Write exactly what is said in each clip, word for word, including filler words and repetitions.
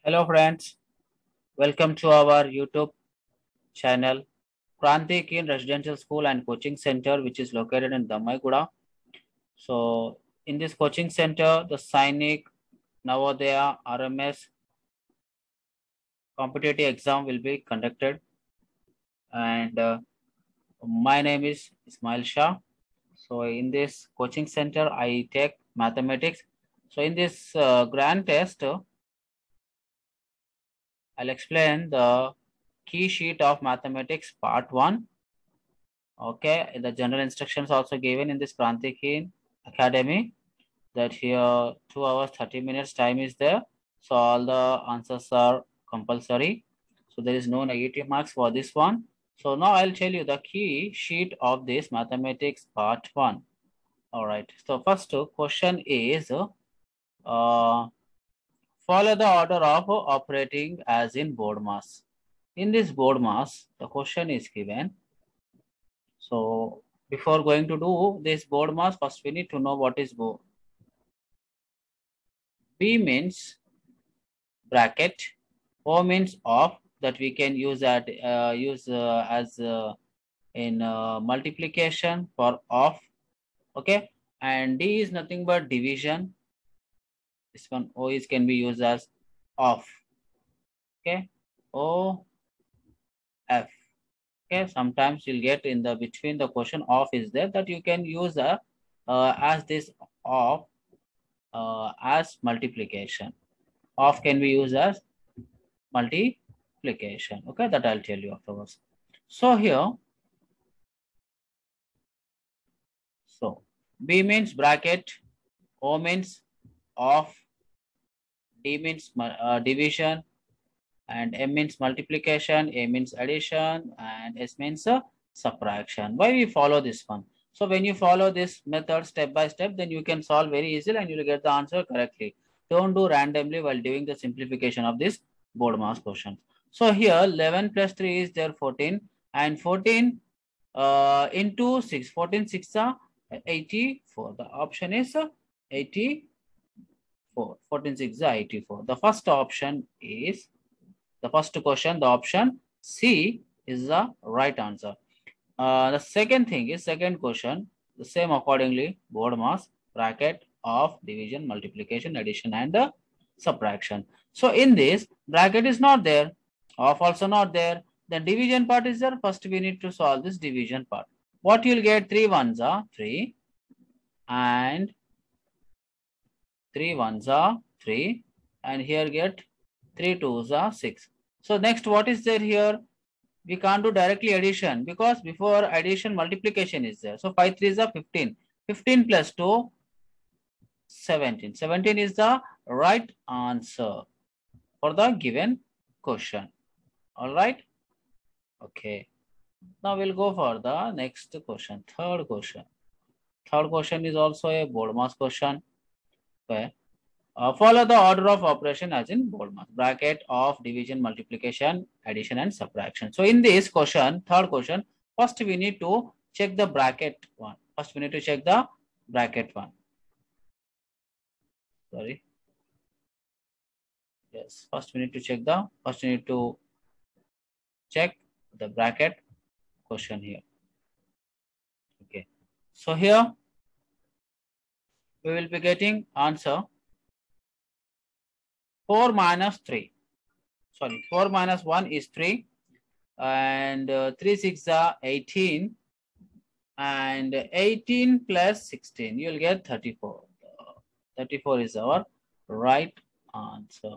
Hello friends, welcome to our YouTube channel Kranti Keen Residential School and Coaching Center, which is located in Damaiguda. So in this coaching center, the Sainik, Navodaya, R M S competitive exam will be conducted, and uh, my name is Ismail Shah. So in this coaching center, I take mathematics. So in this uh, grand test, uh, I'll explain the key sheet of mathematics part one. Okay, the general instructions also given in this Kranti Keen Academy, that here two hours thirty minutes time is there. So all the answers are compulsory. So there is no negative marks for this one. So now I'll tell you the key sheet of this mathematics part one. All right. So first question is uh, follow the order of operating as in board mass. In this board mass, the question is given. So before going to do this board mass, first we need to know what is board. B means bracket, O means off, that we can use at uh, use uh, as uh, in uh, multiplication for off. Okay, and D is nothing but division. This one O is can be used as off. Okay, O F. Okay, sometimes you'll get in the between the question off is there, that you can use a uh, as this off uh, as multiplication. Off can be used as multiplication. Okay, that I'll tell you afterwards. So here, so B means bracket, O means off, D means uh, division, and M means multiplication, A means addition, and S means uh, subtraction. Why we follow this one? So when you follow this method step by step, then you can solve very easily and you will get the answer correctly. Don't do randomly while doing the simplification of this board mass question. So here eleven plus three is there fourteen, and fourteen uh, into six. fourteen six are eighty-four. The option is uh, eighty-four. fourteen six are eighty-four. The first option is the first question, the option C is the right answer. Uh, the second thing is second question, the same accordingly, board mass, bracket, of, division, multiplication, addition, and uh, subtraction. So in this, bracket is not there, of also not there. The division part is there. First we need to solve this division part. What you'll get, three ones are three, and three ones are three, and here get three twos are six. So next, what is there here? We can't do directly addition because before addition multiplication is there. So five threes are fifteen. fifteen plus two, seventeen. seventeen is the right answer for the given question. All right. Okay. Now we'll go for the next question. Third question. Third question is also a board mass question. Okay. Uh, follow the order of operation as in board mass, bracket, of, division, multiplication, addition, and subtraction. So in this question, third question, first we need to check the bracket one. First we need to check the bracket one. Sorry. Yes, first we need to check the, first we need to check the bracket question here. Okay. So here we will be getting answer four minus three. Sorry, four minus one is three, and uh, three six are eighteen, and eighteen plus sixteen, you'll get thirty-four. thirty-four is our right answer.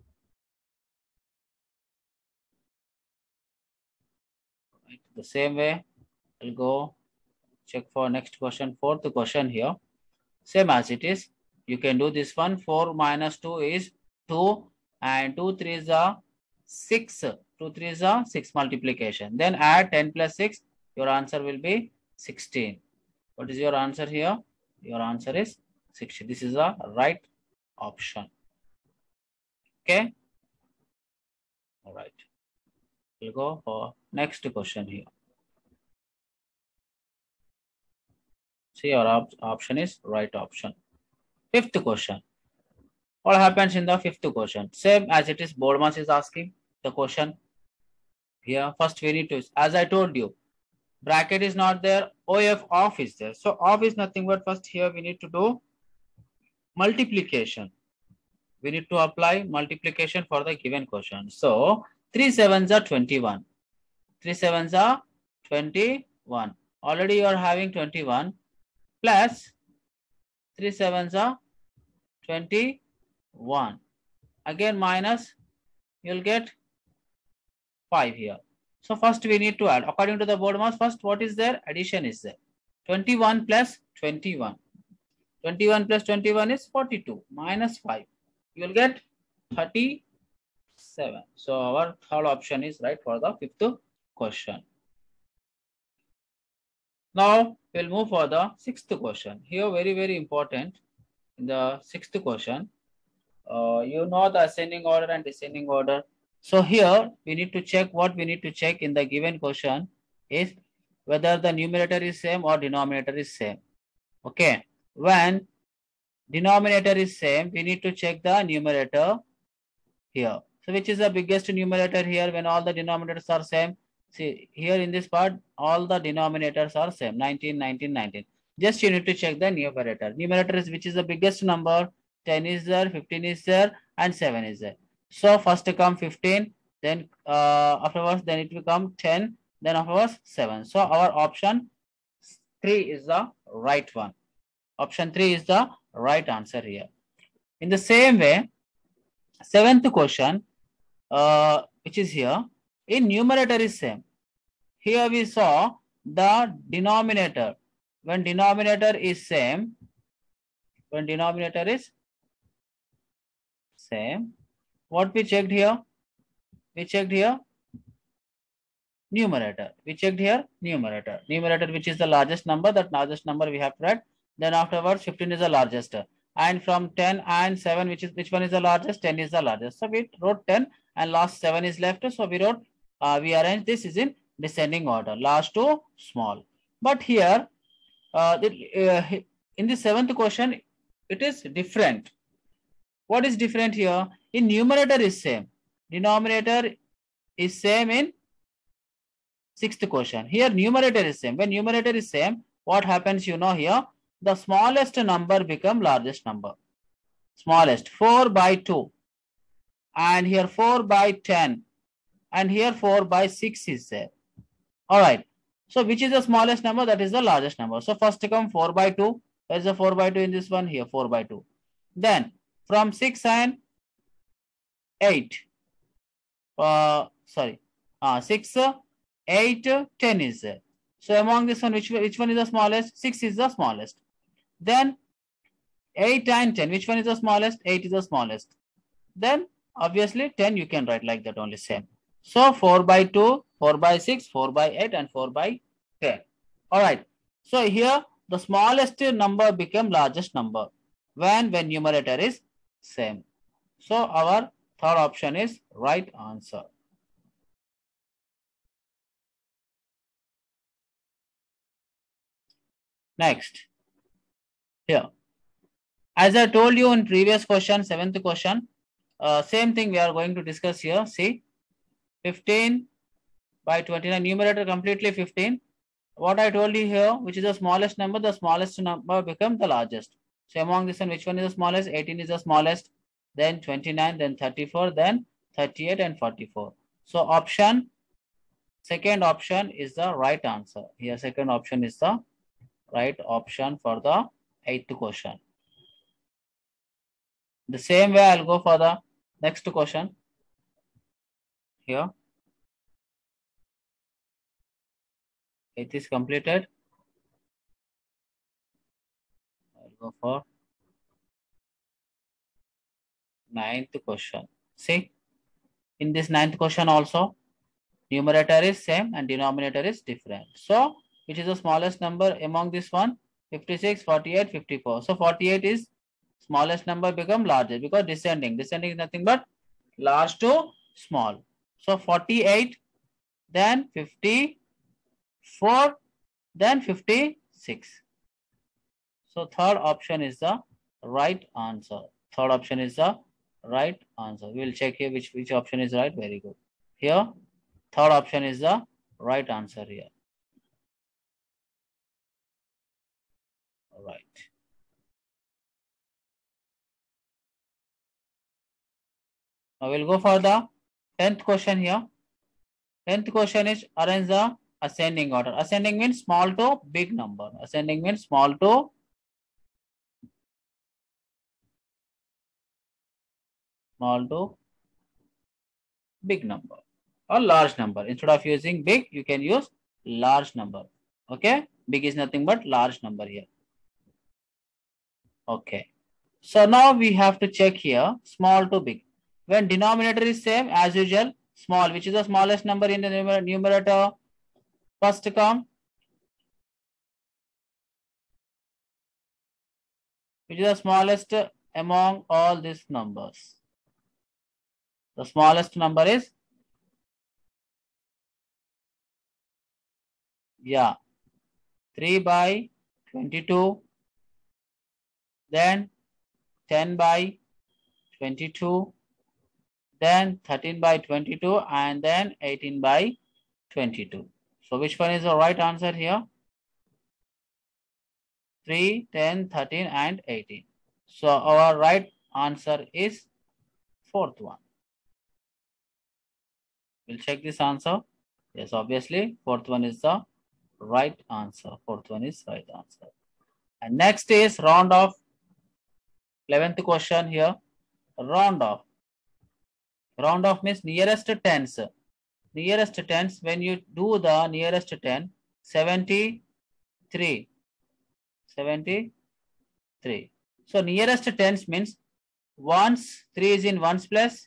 Right. The same way, I'll go check for next question, fourth question here. Same as it is. You can do this one. four minus two is two, and two threes are six. two threes are six multiplication. Then add ten plus six, your answer will be sixteen. What is your answer here? Your answer is sixteen. This is the right option. Okay. All right. We'll go for next question here. See, your op option is right option. Fifth question. What happens in the fifth question? Same as it is, BORDMAS is asking the question. Here, first we need to, as I told you, bracket is not there, O F off is there. So off is nothing but first here we need to do multiplication. We need to apply multiplication for the given question. So three sevens are twenty-one. three sevens are twenty-one. Already you are having twenty-one plus three sevens are twenty-one. Again minus, you'll get five here. So first we need to add. According to the BORDMAS, first what is there? Addition is there. twenty-one plus twenty-one. twenty-one plus twenty-one is forty-two. Minus five. You will get thirty-seven. So our third option is right for the fifth question. Now we'll move for the sixth question. Here very, very important. In the sixth question, uh, you know the ascending order and descending order. So here we need to check, what we need to check in the given question is whether the numerator is same or denominator is same. Okay. When denominator is same, we need to check the numerator here. So which is the biggest numerator here when all the denominators are same? See here in this part, all the denominators are same, nineteen, nineteen, nineteen. Just you need to check the numerator. Numerator is which is the biggest number? ten is there, fifteen is there, and seven is there. So first come fifteen, then uh, afterwards then it will come ten, then afterwards seven. So our option three is the right one. Option three is the right answer here. In the same way, seventh question, uh, which is here, in numerator is same. Here we saw the denominator. When denominator is same, when denominator is same, what we checked here? We checked here numerator. We checked here numerator. Numerator, which is the largest number, that largest number we have to write. Then afterwards, fifteen is the largest. And from ten and seven, which is which one is the largest? ten is the largest. So we wrote ten and last seven is left. So we wrote, uh, we arranged this is in descending order, last to small. But here, uh, the, uh, in the seventh question, it is different. What is different here? In numerator is same. Denominator is same in sixth question. Here numerator is same. When numerator is same, what happens? You know here, the smallest number become largest number. Smallest, four by two. And here four by ten. And here four by six is there. Alright. So which is the smallest number? That is the largest number. So first come four by two. There is a four by two in this one. Here four by two. Then from six and eight. Uh, sorry. Uh, six, eight, ten is there. So among this one, which, which one is the smallest? six is the smallest. Then eight and ten. Which one is the smallest? eight is the smallest. Then obviously ten you can write like that only, same. So four by two, four by six, four by eight and four by ten. Alright. So here the smallest number become largest number when when numerator is same. So our third option is right answer. Next. Here. As I told you in previous question, seventh question, uh, same thing we are going to discuss here. See, fifteen by twenty-nine, numerator completely fifteen. What I told you here, which is the smallest number, the smallest number become the largest. So among this one, which one is the smallest? eighteen is the smallest, then twenty-nine, then thirty-four, then thirty-eight and forty-four. So option, second option is the right answer. Here second option is the right option for the eighth question. The same way I'll go for the next question. Here. It is completed. I'll go for ninth question. See, in this ninth question also, numerator is same and denominator is different. So, which is the smallest number among this one? fifty-six, forty-eight, fifty-four. So, forty-eight is smallest number become larger because descending. Descending is nothing but large to small. So, forty-eight, then fifty-four, then fifty-six. So, third option is the right answer. Third option is the right answer. We will check here which, which option is right. Very good. Here, third option is the right answer here. All right. Now we'll go for the tenth question here. Tenth question is arrange the ascending order. Ascending means small to big number. Ascending means small to small to big number or large number. Instead of using big, you can use large number. Okay, big is nothing but large number here. Okay, so now we have to check here small to big. When denominator is same as usual, small, which is the smallest number in the numer numerator, first come, which is the smallest among all these numbers. The smallest number is, yeah, three by twenty-two, then ten by twenty-two, then thirteen by twenty-two, and then eighteen by twenty-two. So which one is the right answer here? three, ten, thirteen, and eighteen. So our right answer is fourth one. We'll check this answer. Yes, obviously, fourth one is the right answer. Fourth one is right answer. And next is round off. eleventh question here. Round off. Round off means nearest tens. Nearest tens, when you do the nearest ten, seventy-three. seventy-three. So nearest tens means ones, three is in ones place,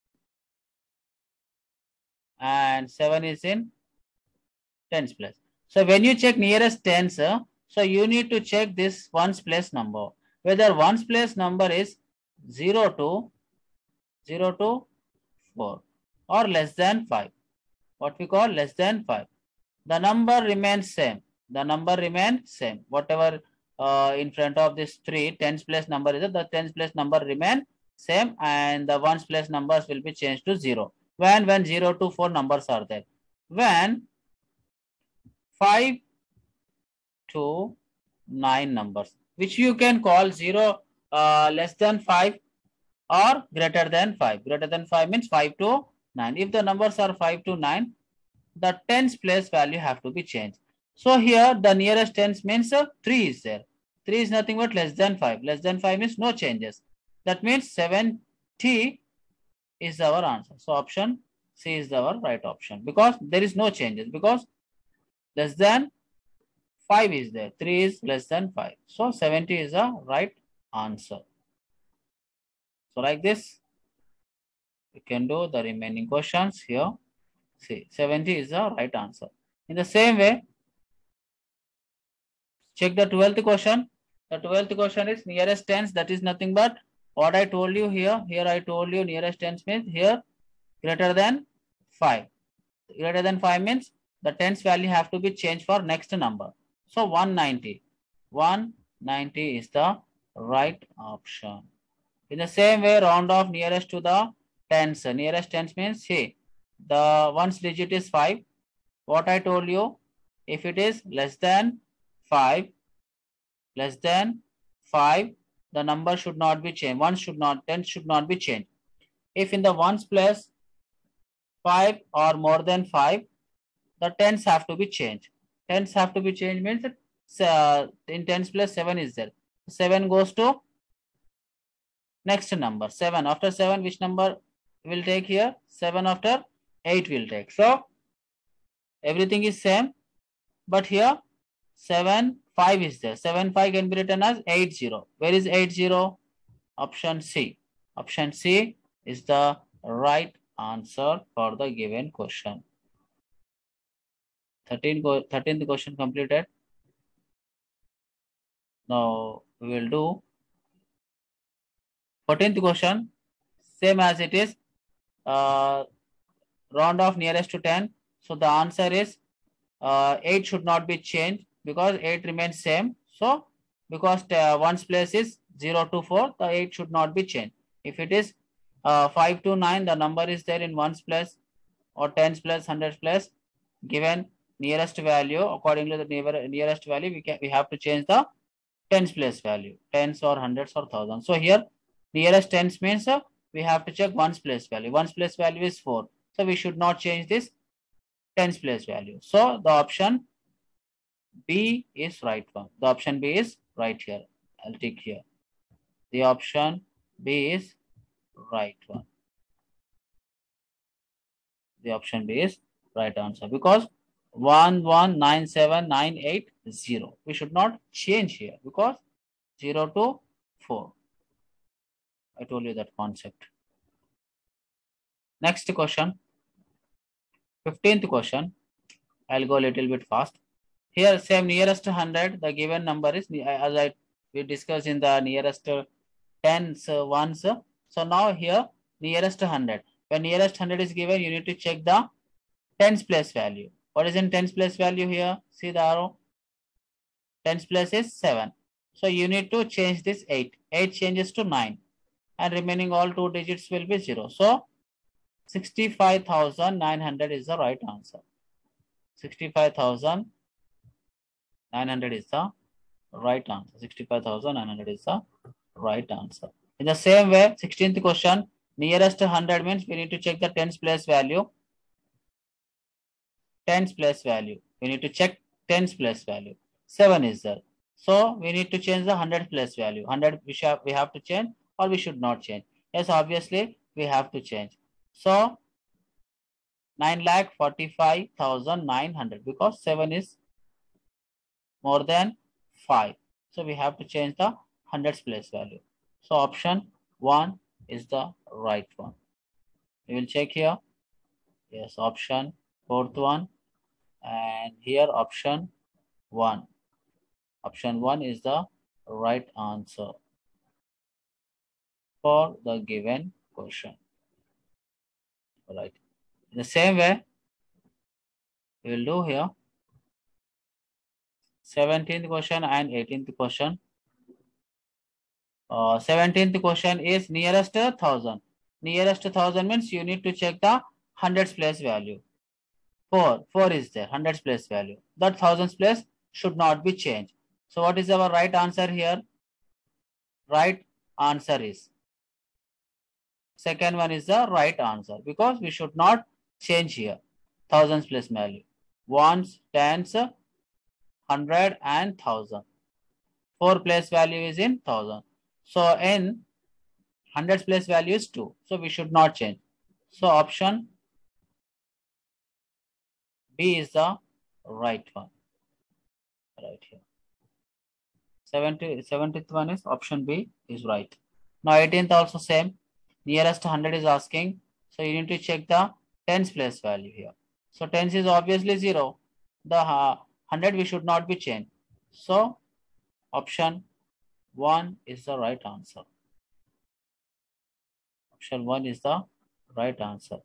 and seven is in tens place. So when you check nearest tens, uh, so you need to check this ones place number. Whether ones place number is zero to zero to four or less than five. What we call less than five. The number remains same. The number remains same. Whatever uh, in front of this three, tens place number is it, the tens place number remain same, and the ones place numbers will be changed to zero. When when zero to four numbers are there. When five to nine numbers, which you can call zero uh, less than five or greater than five. Greater than five means five to nine. If the numbers are five to nine, the tens place value have to be changed. So here the nearest tens means uh, three is there. three is nothing but less than five. Less than five means no changes. That means seventy is our answer. So option C is our right option, because there is no changes, because less than five is there. three is less than five. So seventy is the right answer. So like this, we can do the remaining questions here. See, seventy is the right answer. In the same way, check the twelfth question. The twelfth question is nearest tens. That is nothing but what I told you here. Here I told you nearest tens means here greater than five. Greater than five means the tens value have to be changed for next number. So one ninety. one ninety is the right option. In the same way, round off nearest to the tens. Nearest tens means, see, the ones digit is five. What I told you, if it is less than five, less than five, the number should not be changed. One should not, ten should not be changed. If in the ones place five or more than five, the tens have to be changed. Tens have to be changed means uh, in tens place seven is there. seven goes to next number, seven. After seven, which number will take here? seven after eight will take. So everything is same, but here seven, five is there. seven, five can be written as eight zero. Where is eight zero? Option C. Option C is the right answer for the given question. thirteen, thirteenth question completed. Now we will do fourteenth question, same as it is, uh, round off nearest to ten. So the answer is uh, eight should not be changed because eight remains same. So because uh, one's place is zero to four, the eight should not be changed. If it is uh, five to nine, the number is there in ones place or tens place, hundreds place. Given nearest value, according to the neighbor, nearest value, we can we have to change the tens place value, tens or hundreds or thousands. So here nearest tens means uh, we have to check ones place value. Ones place value is four. So we should not change this tens place value. So the option B is right one. The option B is right here. I'll tick here. The option B is right one. The option B is right answer because one one nine seven nine eight zero. We should not change here because zero to four. I told you that concept. Next question. fifteenth question. I'll go a little bit fast. Here, same nearest one hundred, the given number is, as I we discussed in the nearest tens uh, ones. So now here, nearest one hundred. When nearest one hundred is given, you need to check the tens place value. What is in tens place value here? See the arrow. Tens place is seven. So you need to change this eight. eight changes to nine. And remaining all two digits will be zero. So sixty-five thousand nine hundred is the right answer. sixty-five thousand nine hundred is the right answer. sixty-five thousand nine hundred is the right answer. In the same way, sixteenth question, nearest one hundred means we need to check the tens place value. Tens place value. We need to check tens place value. seven is there. So we need to change the one hundred place value. one hundred we, shall, we have to change or we should not change. Yes, obviously we have to change. So nine lakh forty-five thousand nine hundred because seven is more than five. So we have to change the hundreds place value. So option one is the right one. We will check here. Yes, option fourth one. And here option one. Option one is the right answer for the given question. All right. In the same way, we will do here seventeenth question and eighteenth question. Uh, seventeenth question is nearest one thousand. Nearest one thousand means you need to check the hundreds place value. four. four is there, hundreds place value. That thousands place should not be changed. So what is our right answer here? Right answer is. Second one is the right answer because we should not change here. Thousands place value. Ones, tens, hundred and thousand. Four place value is in thousand. So in hundreds place value is two. So we should not change. So option B is the right one. Right here. seventieth one is option B is right. Now eighteenth also same. Nearest one hundred is asking. So you need to check the tens place value here. So tens is obviously zero. The uh, one hundred we should not be changed. So option one is the right answer. Option one is the right answer.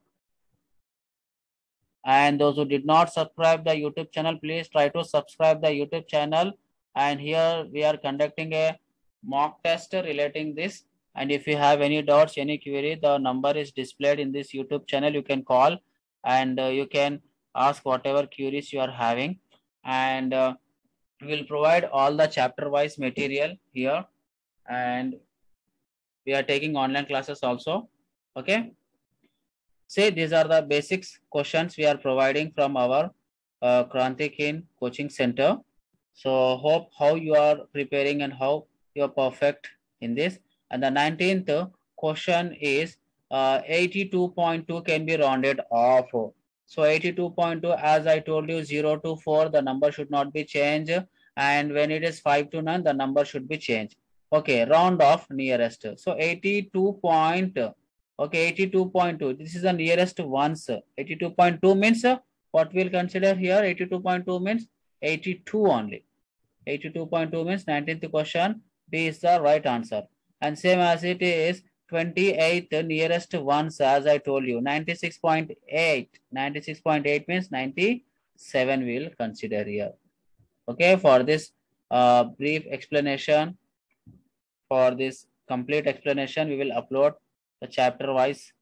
And those who did not subscribe the YouTube channel, please try to subscribe the YouTube channel. And here we are conducting a mock test relating this. And if you have any doubts, any query, the number is displayed in this YouTube channel. You can call and uh, you can ask whatever queries you are having. And uh, we will provide all the chapter wise material here. And we are taking online classes also. Okay. Say these are the basics questions we are providing from our uh, Krantikin coaching center. So hope how you are preparing and how you are perfect in this. And the nineteenth question is uh, eighty-two point two can be rounded off. So eighty-two point two, as I told you, zero to four, the number should not be changed. And when it is five to nine, the number should be changed. Okay, round off nearest. So eighty-two point, okay, eighty-two point two. This is the nearest ones. eighty-two point two means what we'll consider here. eighty-two point two means eighty-two only. eighty-two point two means nineteenth question. B is the right answer. And same as it is twenty-eighth nearest ones, as I told you, ninety-six point eight. ninety-six point eight means ninety-seven we'll consider here. Okay, for this uh, brief explanation for this complete explanation, we will upload the chapter wise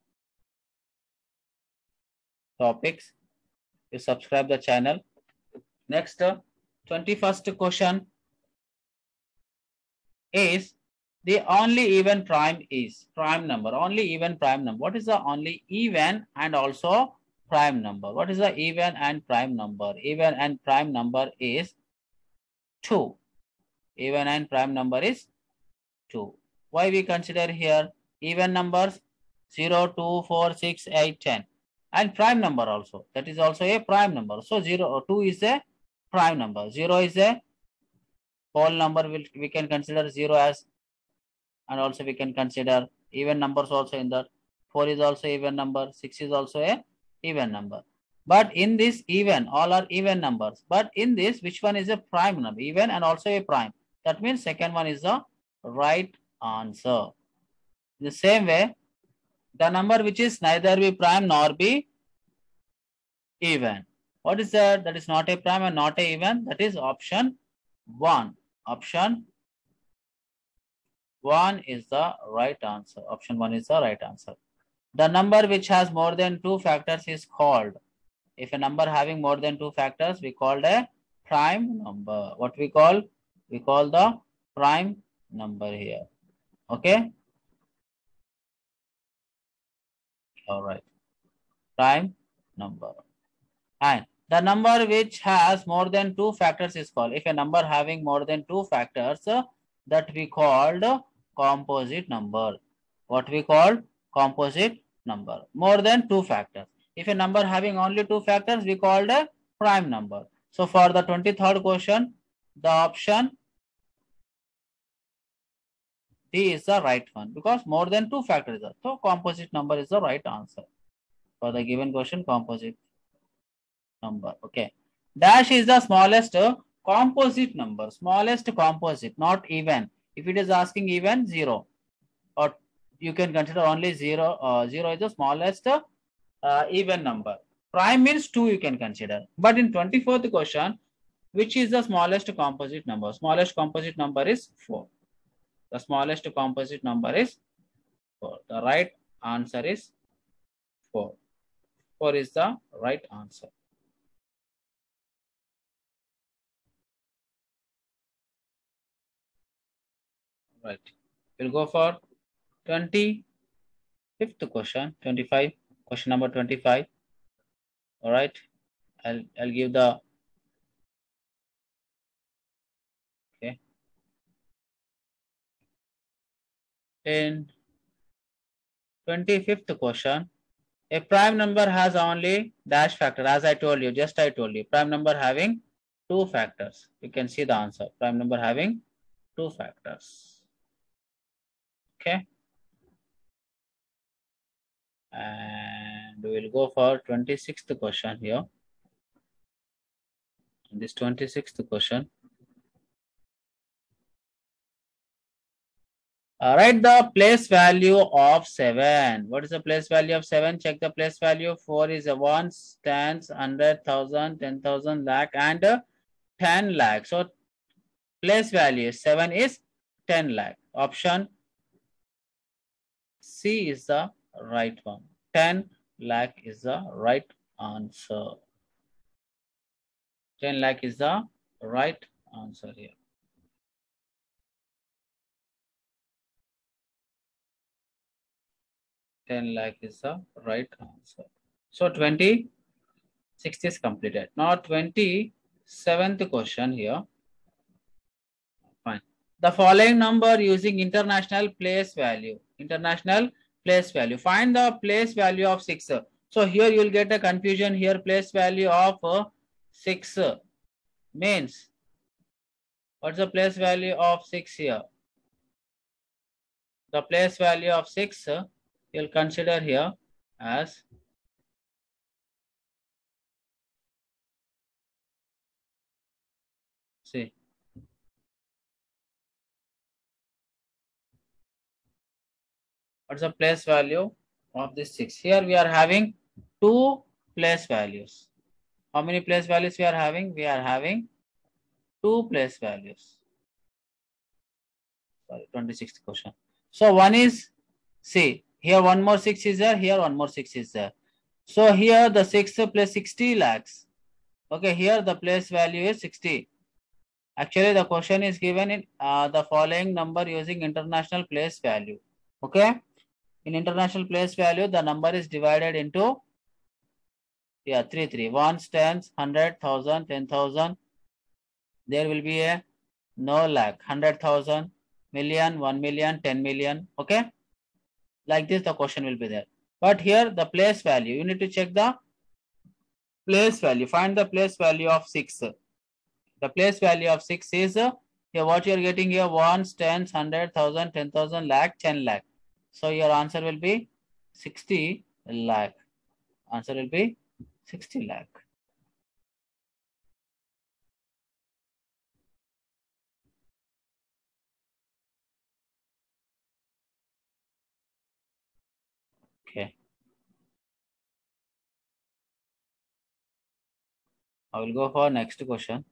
topics. You subscribe the channel. Next, uh, twenty-first question is the only even prime is prime number. Only even prime number. What is the only even and also prime number? What is the even and prime number? Even and prime number is two. Even and prime number is two. Why we consider here even numbers zero, two, four, six, eight, ten, and prime number also. That is also a prime number. So zero or two is a prime number. zero is a whole number. Will we can consider zero as, and also we can consider even numbers also in that. four is also even number. six is also a even number. But in this even, all are even numbers. But in this, which one is a prime number? Even and also a prime. That means second one is the right answer. In the same way, the number which is neither be prime nor be even. What is that? That is not a prime and not a even. That is option one. Option one is the right answer. Option one is the right answer. The number which has more than two factors is called. If a number having more than two factors, we called a prime number. What we call? We call the prime number here. Okay. All right. Prime number. And the number which has more than two factors is called. If a number having more than two factors, uh, that we called composite number. What we call composite number. More than two factors. If a number having only two factors, we called a prime number. So for the twenty-third question, the option D is the right one because more than two factors. So composite number is the right answer. For the given question, composite number. Okay. Dash is the smallest uh, composite number. Smallest composite, not even. If it is asking even, zero. Or you can consider only zero. Uh, zero is the smallest uh, even number. Prime means two you can consider. But in twenty-fourth question, which is the smallest composite number? Smallest composite number is four. The smallest composite number is four. The right answer is four. four is the right answer. Right. We'll go for twenty-fifth question, twenty-five, question number twenty-five. All right. I'll, I'll give the, okay. In twenty-fifth question, a prime number has only dash factor. As I told you, just I told you, prime number having two factors. You can see the answer. Prime number having two factors. Okay. And we will go for twenty-sixth question here. In this twenty-sixth question, uh, write the place value of seven. What is the place value of seven? Check the place value. four is a one, tens, hundred, thousand, ten thousand, lakh, and uh, ten lakh. So place value seven is ten lakh. Option C is the right one. ten lakh is the right answer. ten lakh is the right answer here. ten lakh is the right answer. So twenty-sixth is completed. Now twenty-seventh question here. Fine. The following number using international place value. International place value. Find the place value of six. So here you will get a confusion here. Place value of uh, six means, what's the place value of six here? The place value of six you'll consider here as see. What's the place value of this six? Here we are having two place values. How many place values we are having? We are having two place values. sorry, twenty-sixth question. So one is, see, here one more six is there, here one more six is there. So here the six plus sixty lakhs. Okay, here the place value is sixty. Actually, the question is given in uh, the following number using international place value. Okay, in international place value, the number is divided into, yeah, three, three, ones, tens, hundred, thousand, ten thousand. There will be a no lakh, hundred thousand, million, one million, ten million. Okay, like this, the question will be there. But here, the place value, you need to check the place value. Find the place value of six. The place value of six is uh, here what you are getting here, ones, tens, hundred, thousand, ten thousand, lakh, ten lakh. So your answer will be sixty lakh. Answer will be sixty lakh. Okay. I will go for next question.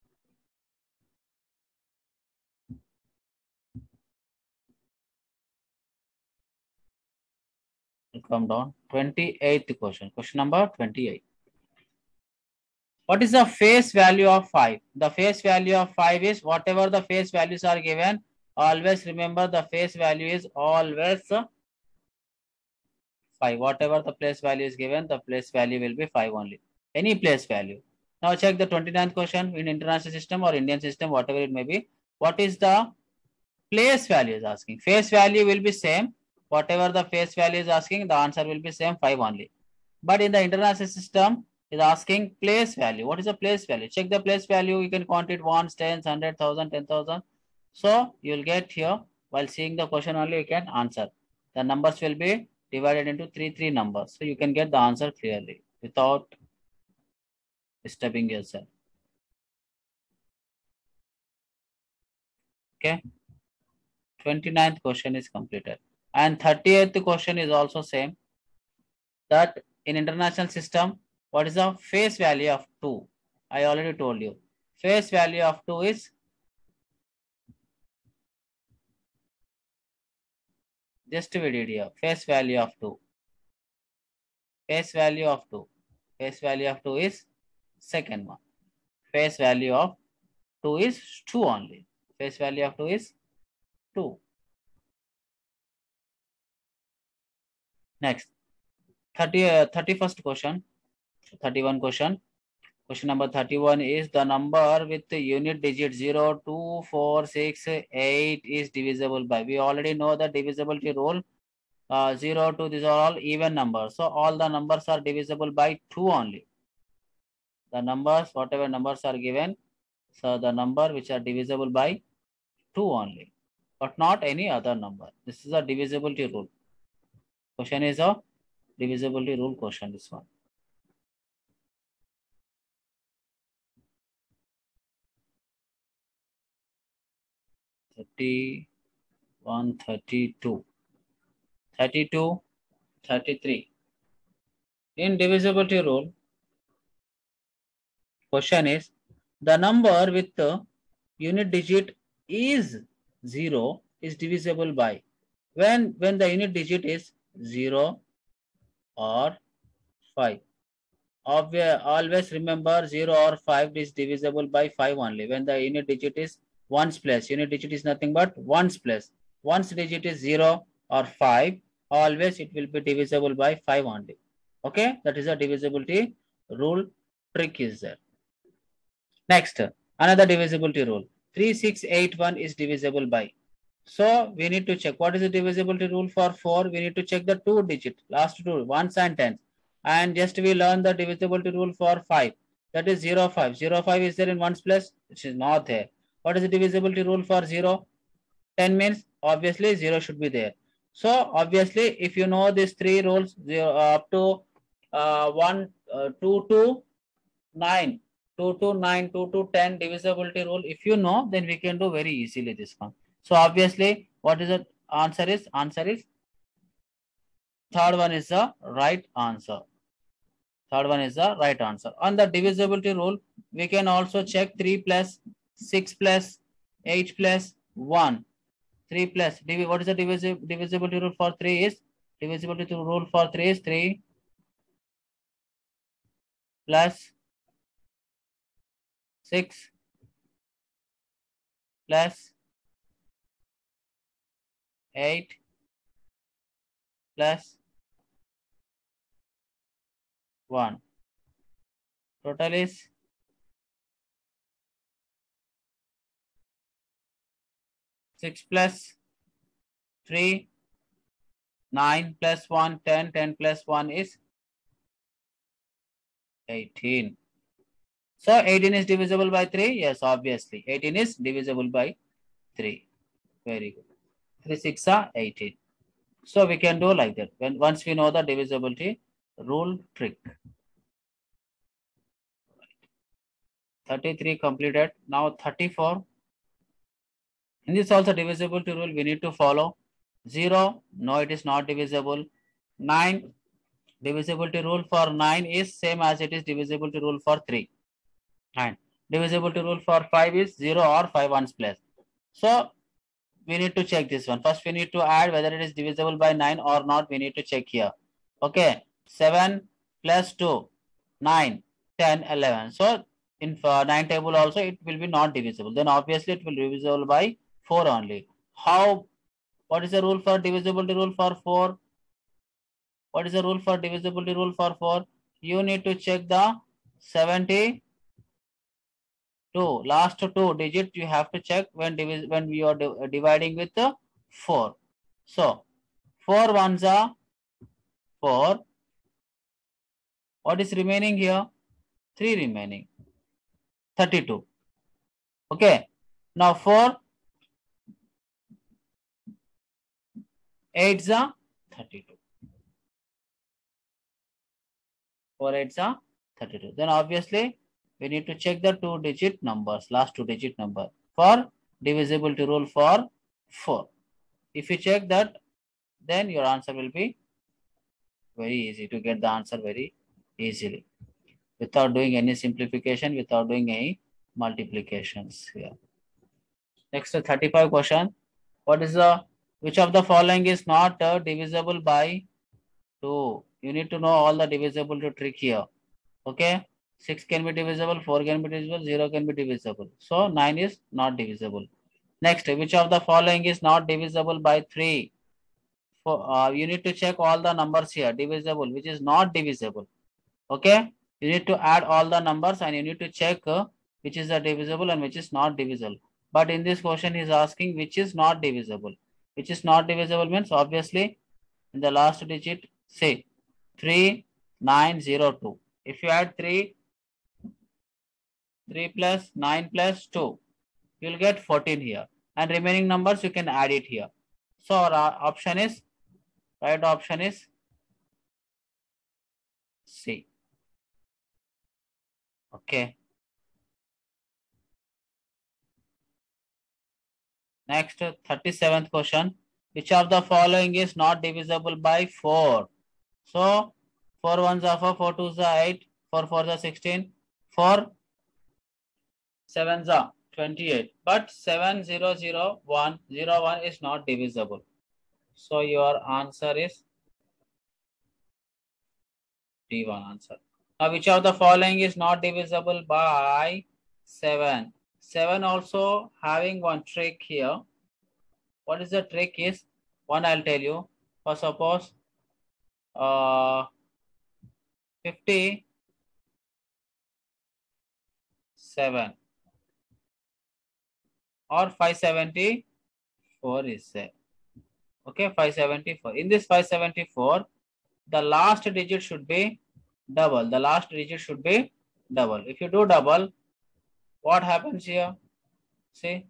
Will come down. twenty-eighth question. Question number twenty-eight. What is the face value of five? The face value of five is whatever the face values are given. Always remember the face value is always five. Whatever the place value is given, the place value will be five only. Any place value. Now check the twenty-ninth question in international system or Indian system, whatever it may be. What is the place value is asking? Face value will be same. Whatever the face value is asking, the answer will be same, five only. But in the international system, is asking place value. What is the place value? Check the place value. You can count it ones, tens, hundred thousand, ten thousand. So you will get here while seeing the question only you can answer. The numbers will be divided into three, three numbers. So you can get the answer clearly without disturbing yourself. Okay. twenty-ninth question is completed. And thirtieth question is also same. That in international system, what is the face value of two? I already told you. Face value of two is just we did here. Face value of two. Face value of two. Face value of two is second one. Face value of two is two only. Face value of two is two. Next, thirty, uh, thirty-first question. thirty-one question. Question number thirty-one is the number with the unit digit zero, two, four, six, eight is divisible by. We already know the divisibility rule. Uh, zero, two, these are all even numbers. So all the numbers are divisible by two only. The numbers, whatever numbers are given, so the number which are divisible by two only, but not any other number. This is a divisibility rule. Question is a divisibility rule question, this one. thirty-one, thirty-two, thirty-two, thirty-three. In divisibility rule, question is the number with the unit digit is zero is divisible by. When, when the unit digit is zero or five. Obvious, always remember zero or five is divisible by five only. When the unit digit is ones place, unit digit is nothing but ones place. Ones digit is zero or five, always it will be divisible by five only. Okay, that is a divisibility rule trick is there. Next, another divisibility rule. three six eight one is divisible by. So we need to check what is the divisibility rule for four. We need to check the two digit, last two, ones and tens. And just we learn the divisibility rule for five. That is zero, five. zero, five is there in ones place? It is not there. What is the divisibility rule for zero? ten means obviously zero should be there. So obviously if you know these three rules zero, uh, up to uh, one, uh, two to nine, two to nine, two to ten divisibility rule. If you know, then we can do very easily this one. So obviously what is the answer is? Answer is third one is the right answer. Third one is the right answer. On the divisibility rule, we can also check three plus, six plus, eight plus one. three plus, what is the divisibility, divisibility rule for three is, divisibility rule for three is three plus six plus eight plus one. Total is six plus three, nine plus one, ten, ten plus one is eighteen. So eighteen is divisible by three? Yes, obviously. eighteen is divisible by three. Very good. three six are eighteen. So we can do like that. When once we know the divisibility rule trick. thirty-three completed. Now thirty-four. In this also divisibility rule we need to follow. zero, no, it is not divisible. nine, divisibility rule for nine is same as it is divisibility rule for three. And divisibility rule for five is zero or five ones place. So we need to check this one. First we need to add whether it is divisible by nine or not. We need to check here. Okay, seven plus two, nine, ten, eleven. So in nine table also it will be not divisible. Then obviously it will be divisible by four only. How? What is the rule for divisibility rule for four? What is the rule for divisibility rule for four? You need to check the seventy-two. Last two digit you have to check when divis when we are dividing with the four. So four ones are four. What is remaining here? three remaining. thirty-two. Okay. Now four eights are thirty-two. four eights are thirty-two. Then obviously we need to check the two digit numbers, last two digit number for divisibility rule for four. If you check that, then your answer will be very easy to get the answer very easily without doing any simplification, without doing any multiplications here. Next thirty-five question. What is the, which of the following is not uh, divisible by two? You need to know all the divisibility trick here. Okay. six can be divisible, four can be divisible, zero can be divisible. So nine is not divisible. Next, which of the following is not divisible by three? For, uh, you need to check all the numbers here. Divisible, which is not divisible. Okay. You need to add all the numbers and you need to check uh, which is the divisible and which is not divisible. But in this question, he is asking which is not divisible. Which is not divisible means obviously in the last digit, say three, nine, zero, two. If you add three, three plus nine plus two, you will get fourteen here. And remaining numbers, you can add it here. So our option is, right option is C. Okay. Next, thirty-seventh question. Which of the following is not divisible by four? So, four ones are four, four twos are eight, four fours are sixteen, four sevens are twenty-eight. But seven, zero, zero, one, zero, one is not divisible. So, your answer is D one answer. Now, which of the following is not divisible by seven? seven also having one trick here. What is the trick is? One I'll tell you. For suppose uh, fifty-seven or five seventy-four is there. Okay, five seventy-four. In this five seventy-four, the last digit should be double. The last digit should be double. If you do double, what happens here? See,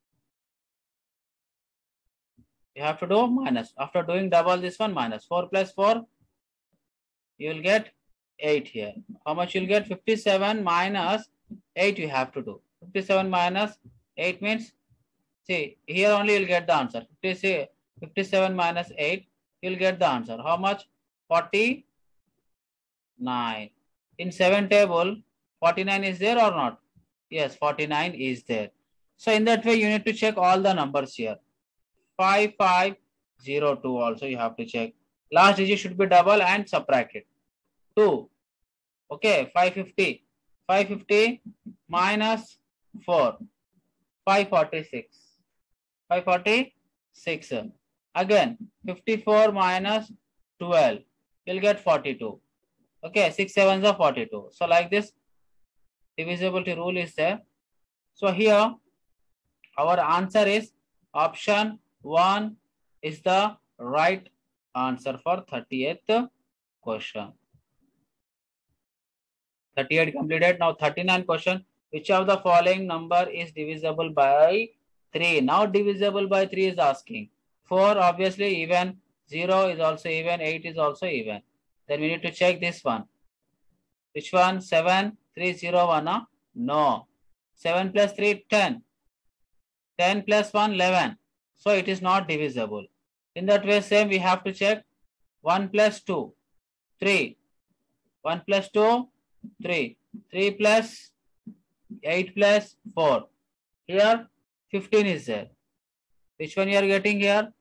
you have to do minus. After doing double, this one minus. four plus four, you will get eight here. How much you'll get? fifty-seven minus eight you have to do. fifty-seven minus eight means, see, here only you'll get the answer. fifty-seven minus eight, you'll get the answer. How much? forty-nine. In seven table, forty-nine is there or not? Yes, forty-nine is there. So in that way, you need to check all the numbers here. five five zero two also you have to check. Last digit should be double and subtract it. two. Okay, five fifty. five fifty minus four. five forty-six. five forty-six. Again, fifty-four minus twelve. You'll get forty-two. Okay, six sevens are forty-two. So like this, divisibility rule is there. So here, our answer is option one is the right answer for thirtieth question. thirty-eight completed. Now thirty-nine question. Which of the following number is divisible by three? Now divisible by three is asking. four obviously even. zero is also even. eight is also even. Then we need to check this one. Which one? seven, three, zero, one. Huh? No. seven plus three, ten. ten plus one, eleven. So it is not divisible. In that way, same we have to check. one plus two, three. one plus two, three. three plus eight plus four. Here, fifteen is there. Which one you are getting here?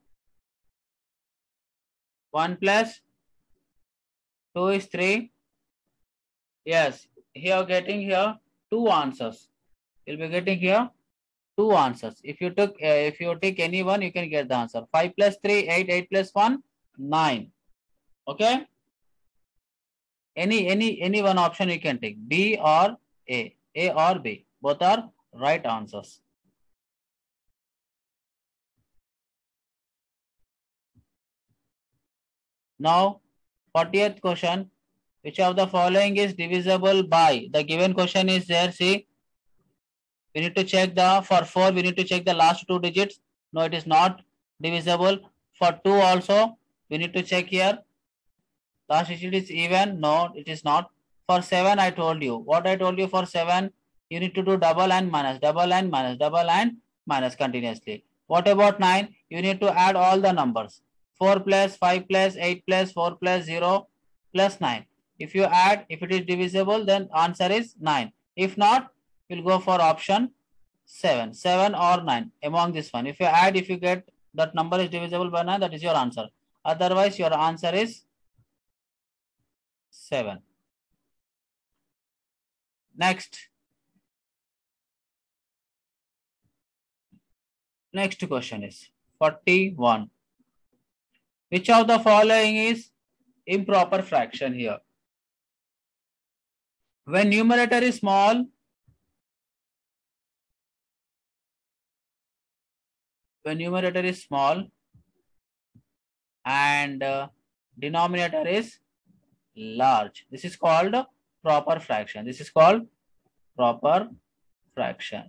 one plus two is three. Yes, here you are getting here two answers. You'll be getting here two answers. If you took, uh, if you take any one, you can get the answer. five plus three, eight, eight plus one, nine. Okay. Any, any, any one option you can take. B or A. A or B. Both are right answers. Now, fortieth question. Which of the following is divisible by? The given question is there. See, we need to check the, for four, we need to check the last two digits. No, it is not divisible. For two also, we need to check here. Last digit is even. No, it is not. For seven, I told you. What I told you for seven, you need to do double and minus, double and minus, double and minus continuously. What about nine? You need to add all the numbers. four plus, five plus, eight plus, four plus, zero plus nine. If you add, if it is divisible, then answer is nine. If not, you'll go for option seven. seven or nine among this one. If you add, if you get that number is divisible by nine, that is your answer. Otherwise, your answer is seven. Next. Next question is forty-one. Which of the following is improper fraction here? When numerator is small, when numerator is small and uh, denominator is large, this is called proper fraction. This is called proper fraction.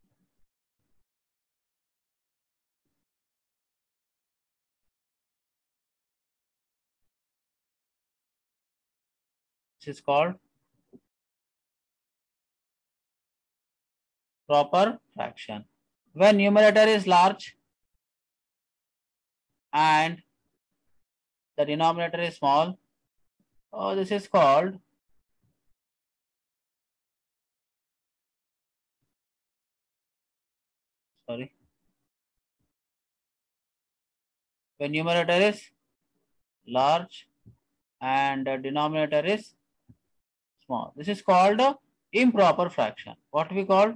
This is called proper fraction. When numerator is large and the denominator is small, oh, this is called sorry. When numerator is large and the denominator is small, this is called improper fraction. What we call?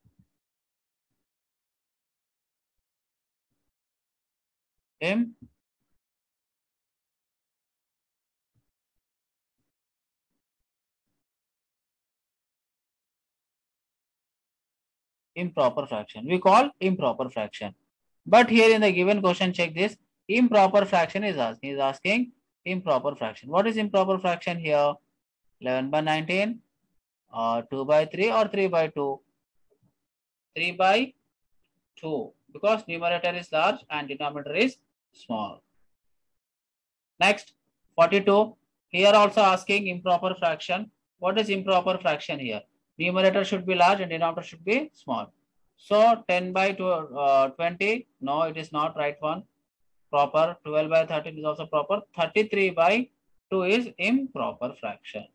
M improper fraction. We call improper fraction. But here in the given question, check this. Improper fraction is asking. Is asking improper fraction. What is improper fraction here? eleven by nineteen, or two by three, or three by two? three by two. Because numerator is large and denominator is small. Next, forty-two. Here also asking improper fraction. What is improper fraction here? Numerator should be large and denominator should be small. So ten by twenty, no, it is not right one. Proper. twelve by thirteen is also proper. thirty-three by two is improper fraction.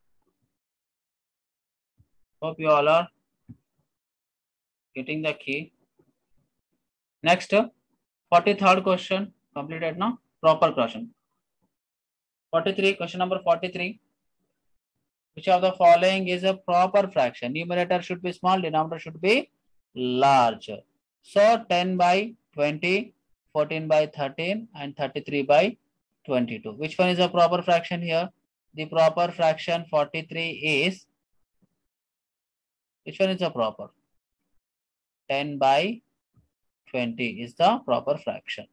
Hope you all are getting the key. Next, forty-third question completed now. Proper question. forty-three, question number forty-three. Which of the following is a proper fraction? Numerator should be small, denominator should be large. So ten by twenty, fourteen by thirteen, and thirty-three by twenty-two. Which one is a proper fraction here? The proper fraction forty-three is, which one is a proper? ten by twenty is the proper fraction.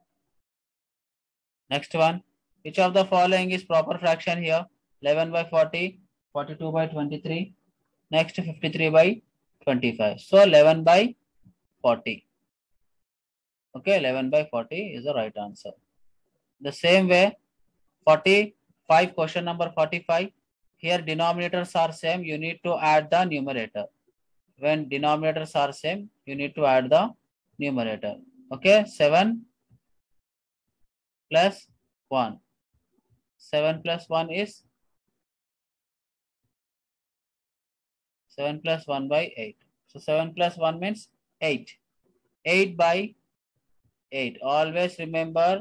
Next one. Which of the following is proper fraction here? eleven by forty, forty-two by twenty-three. Next fifty-three by twenty-five. So eleven by forty. Okay, eleven by forty is the right answer. The same way, forty-five, question number forty-five. Here denominators are same, you need to add the numerator. When denominators are same, you need to add the numerator. Okay, seven plus one. seven plus one is seven plus one by eight. So seven plus one means eight. eight by eight. Always remember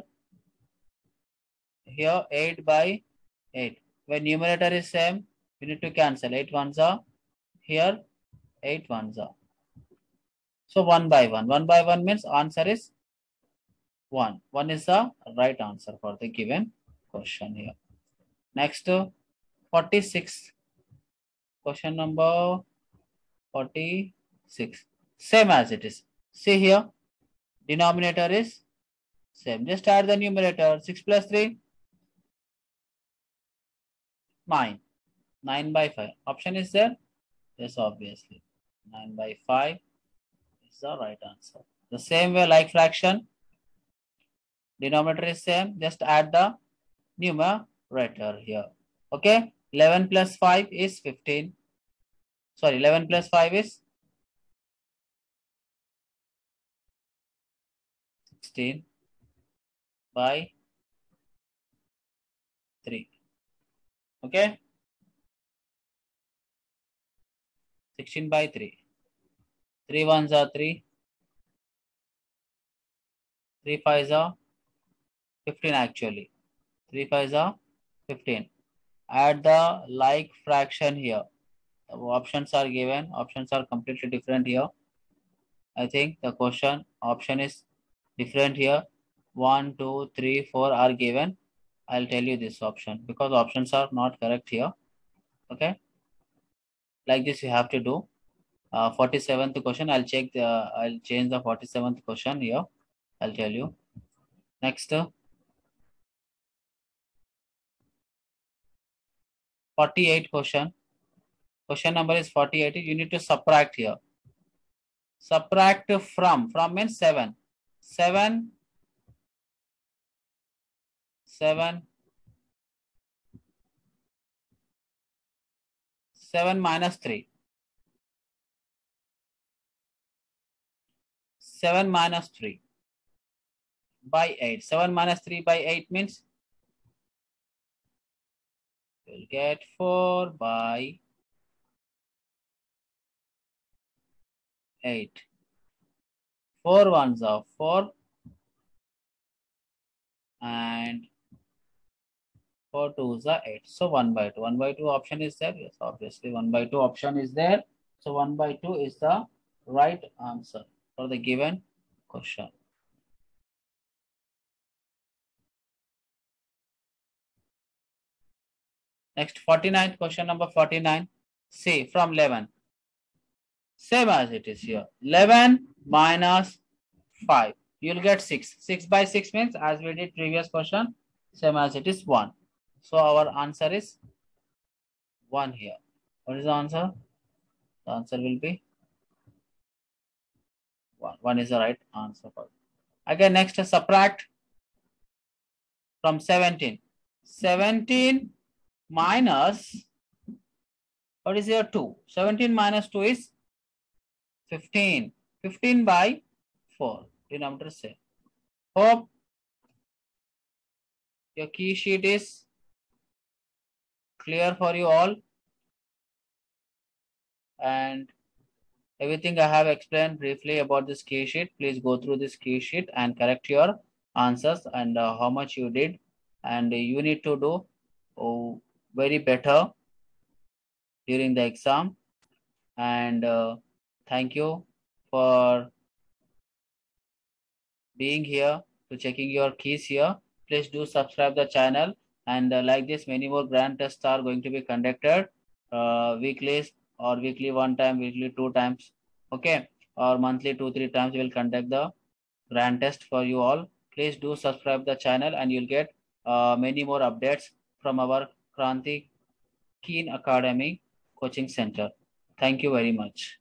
here eight by eight. When numerator is same, you need to cancel. eight ones are here, eight ones are. So one by one. one by one means answer is one. one is the right answer for the given question here. Next, forty-six. Question number forty-six. Same as it is. See here, denominator is same. Just add the numerator. six plus three, nine. nine by five. Option is there? Yes, obviously. nine by five is the right answer. The same way, like fraction, denominator is same. Just add the numerator here. Okay. eleven plus five is fifteen. Sorry, eleven plus five is sixteen by three. Okay. sixteen by three. three ones are three. three fives are fifteen actually. three fives are fifteen. Add the like fraction here. The options are given. Options are completely different here. I think the question option is different here. one, two, three, four are given. I'll tell you this option because options are not correct here. Okay. Like this you have to do. Uh, forty-seventh question. I'll check the, I'll change the forty-seventh question here. I'll tell you. Next. forty-eight question. Question number is forty-eight. You need to subtract here. Subtract from. From means seven. seven. seven. seven minus three. seven minus three by eight. seven minus three by eight means you'll get four by eight. four ones are four and four twos are eight. So one by two. one by two option is there. Yes, obviously one by two option is there. So one by two is the right answer for the given question. Next, forty-ninth question number forty-nine. See from eleven. Same as it is here. eleven minus five. You'll get six. six by six means as we did previous question. Same as it is one. So our answer is one here. What is the answer? The answer will be one. one is the right answer. Again, next subtract from seventeen. seventeen minus, what is your two? seventeen minus two is fifteen. fifteen by four. Denominator same. Hope your key sheet is clear for you all. And Everything I have explained briefly about this key sheet. Please go through this key sheet and correct your answers and uh, how much you did. And you need to do oh, very better during the exam. And uh, thank you for being here, to checking your keys here. Please do subscribe the channel, and uh, like this many more grand tests are going to be conducted uh, weekly or weekly one time, weekly two times, okay, or monthly two three times. We will conduct the grand test for you all. Please do subscribe the channel and you'll get uh, many more updates from our Kranti Keen Academy Coaching Center. Thank you very much.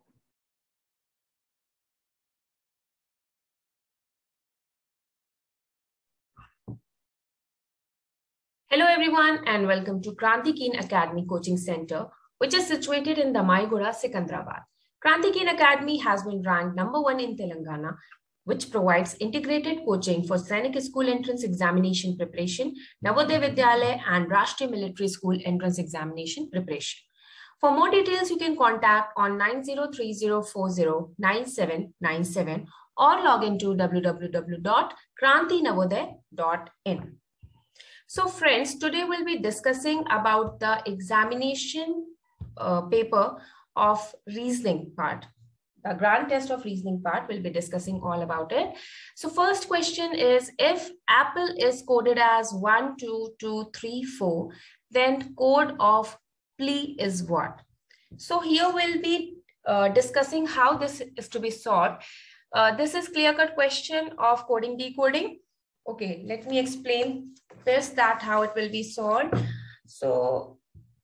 Hello everyone and welcome to Kranti Keen Academy Coaching Center, which is situated in Damaigura, Secunderabad. Kranti Keen Academy has been ranked number one in Telangana, which provides integrated coaching for Sainik School Entrance Examination preparation, Navodaya Vidyalaya and Rashtriya Military School Entrance Examination preparation. For more details, you can contact on nine zero three zero four zero nine seven nine seven or log into w w w dot kranti navodaya dot in. So friends, today we'll be discussing about the examination uh, paper of reasoning part. The grand test of reasoning part, we'll be discussing all about it. So first question is, if apple is coded as one, two, two, three, four, then code of plea is what? So here we'll be uh, discussing how this is to be solved. Uh, this is clear-cut question of coding decoding. Okay, let me explain this, that how it will be solved. So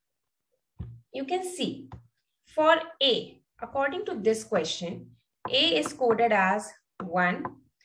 you can see for A, according to this question, A is coded as one,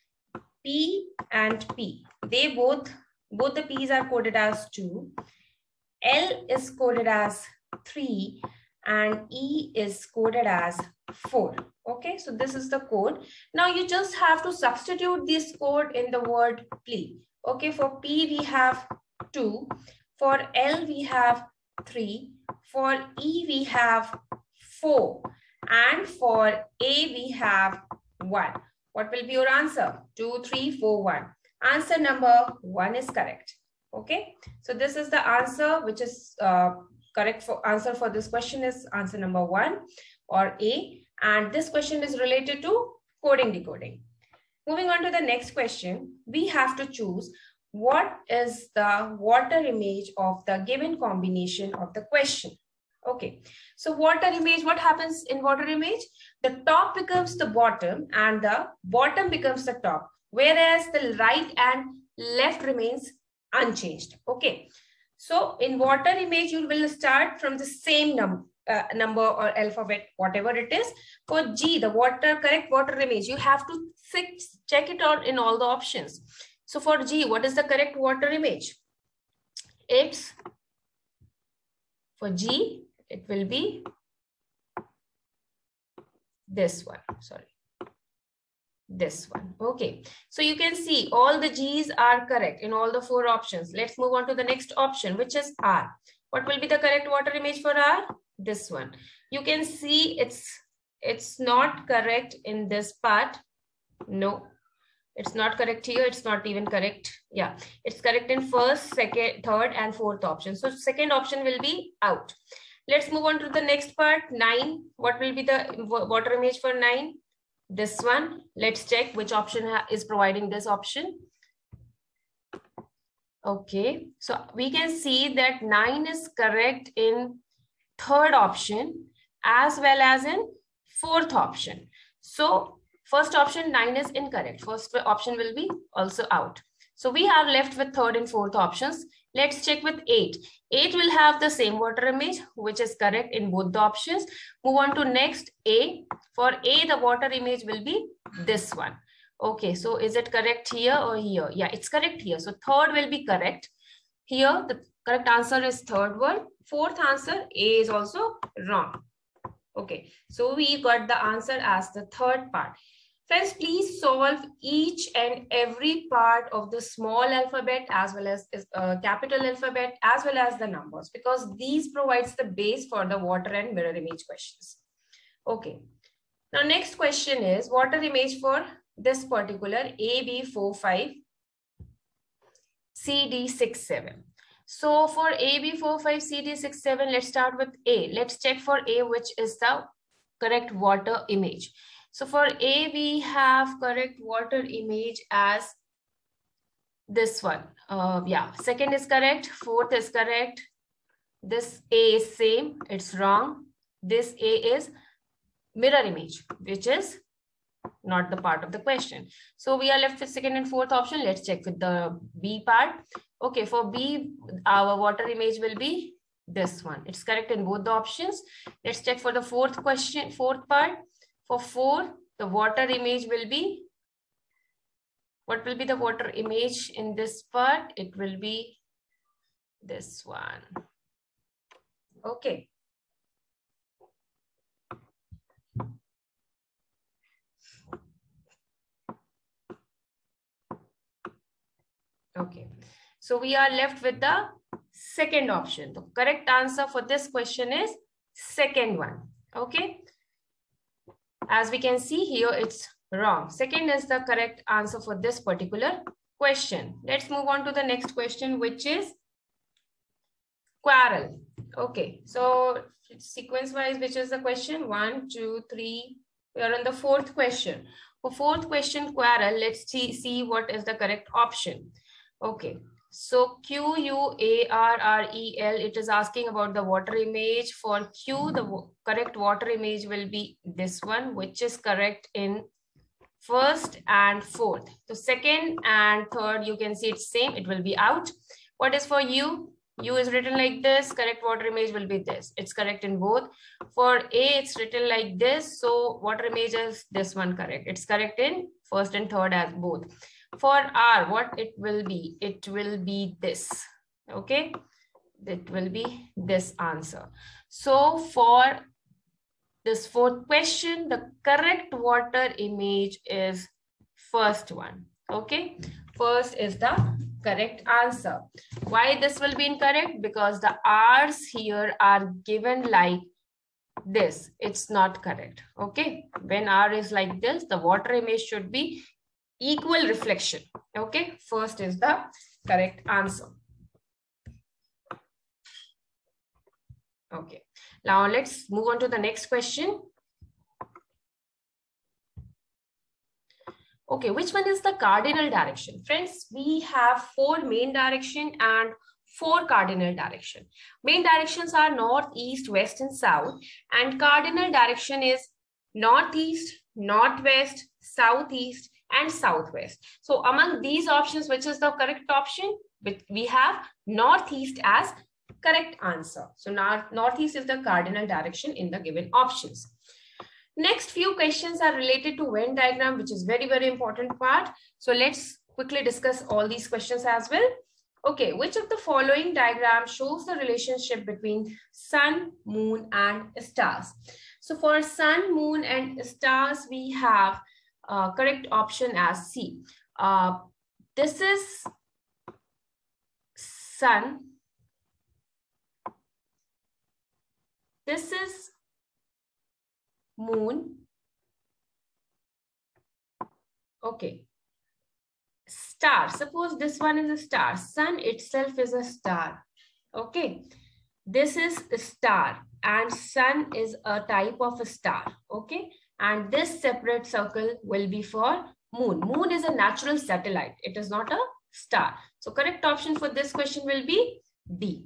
P and P. They both, both the P's are coded as two. L is coded as three and E is coded as four. Okay, so this is the code. Now you just have to substitute this code in the word plea. Okay, for P we have two, for L we have three, for E we have four, and for A we have one. What will be your answer? two, three, four, one. Answer number one is correct. Okay, so this is the answer which is uh, correct for answer for this question is answer number one or A. And this question is related to coding decoding. Moving on to the next question, we have to choose what is the water image of the given combination of the question. Okay, so water image, what happens in water image? The top becomes the bottom and the bottom becomes the top, whereas the right and left remains unchanged. Okay, so in water image, you will start from the same number. Uh, number or alphabet, whatever it is. For G, the water, correct water image, you have to fix, check it out in all the options. So for G, what is the correct water image? It's, for G, it will be this one, sorry, this one. Okay, so you can see all the G's are correct in all the four options. Let's move on to the next option, which is R. What will be the correct water image for R? This one. You can see it's it's not correct in this part. No, it's not correct here. It's not even correct. Yeah, it's correct in first, second, third, and fourth option. So second option will be out. Let's move on to the next part. Nine. What will be the water image for nine? This one. Let's check which option is providing this option. Okay, so we can see that nine is correct in third option as well as in fourth option. So first option nine is incorrect. First option will be also out. So we have left with third and fourth options. Let's check with eight. eight will have the same water image, which is correct in both the options. Move on to next A. For A, the water image will be this one. Okay, so is it correct here or here? Yeah, it's correct here. So third will be correct. Here, the correct answer is third one. Fourth answer, A is also wrong. Okay, so we got the answer as the third part. Friends, please solve each and every part of the small alphabet as well as uh, capital alphabet as well as the numbers, because these provides the base for the water and mirror image questions. Okay, Now, next question is water image for this particular A B four five C D six seven. So for A B four five C D six seven, let's start with A. Let's check for A, which is the correct water image. So for A, we have correct water image as this one. Uh, yeah, second is correct. Fourth is correct. This A is same. It's wrong. This A is mirror image, which is not the part of the question. So we are left with second and fourth option. Let's check with the B part. Okay, for B, our water image will be this one. It's correct in both the options. Let's check for the fourth question, fourth part. For four, the water image will be, what will be the water image in this part? It will be this one. Okay. Okay, so we are left with the second option. The correct answer for this question is second one. Okay, as we can see here, it's wrong. Second is the correct answer for this particular question. Let's move on to the next question, which is quarrel. Okay, so sequence wise, which is the question? One, two, three. We are on the fourth question. For fourth question, quarrel, let's see, see what is the correct option. Okay, so Q U A R R E L, it is asking about the water image. For Q, the correct water image will be this one, which is correct in first and fourth. So second and third, you can see it's same, it will be out. What is for U? U is written like this, correct water image will be this. It's correct in both. For A, it's written like this, so water image is this one correct. It's correct in first and third as both. For R, what it will be? It will be this. Okay, it will be this answer. So for this fourth question, the correct water image is first one. Okay, first is the correct answer. Why this will be incorrect? Because the R's here are given like this. It's not correct. Okay, when R is like this, the water image should be equal reflection. Okay, first is the correct answer. Okay, now let's move on to the next question. Okay, which one is the cardinal direction? Friends, we have four main direction and four cardinal direction. Main directions are north, east, west, and south, and cardinal direction is northeast, northwest, southeast, and southwest. So among these options, which is the correct option? We have northeast as correct answer. So now northeast is the cardinal direction in the given options. Next few questions are related to Venn diagram, which is very, very important part. So let's quickly discuss all these questions as well. Okay, which of the following diagram shows the relationship between sun, moon, and stars? So for sun, moon, and stars, we have uh, correct option as C. Uh, this is sun. This is moon. Okay. Star. Suppose this one is a star. Sun itself is a star. Okay. This is a star and sun is a type of a star. Okay. And this separate circle will be for moon. Moon is a natural satellite. It is not a star. So correct option for this question will be D.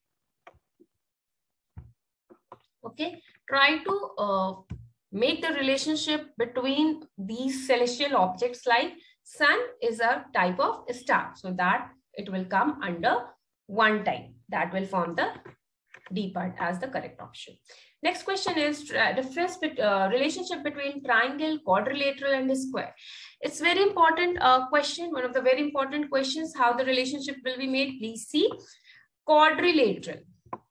Okay. Try to uh, make the relationship between these celestial objects, like sun is a type of star, so that it will come under one time. That will form the D part as the correct option. Next question is uh, difference bet uh, relationship between triangle, quadrilateral, and square. It's very important uh, question, one of the very important questions. How the relationship will be made? Please see. Quadrilateral,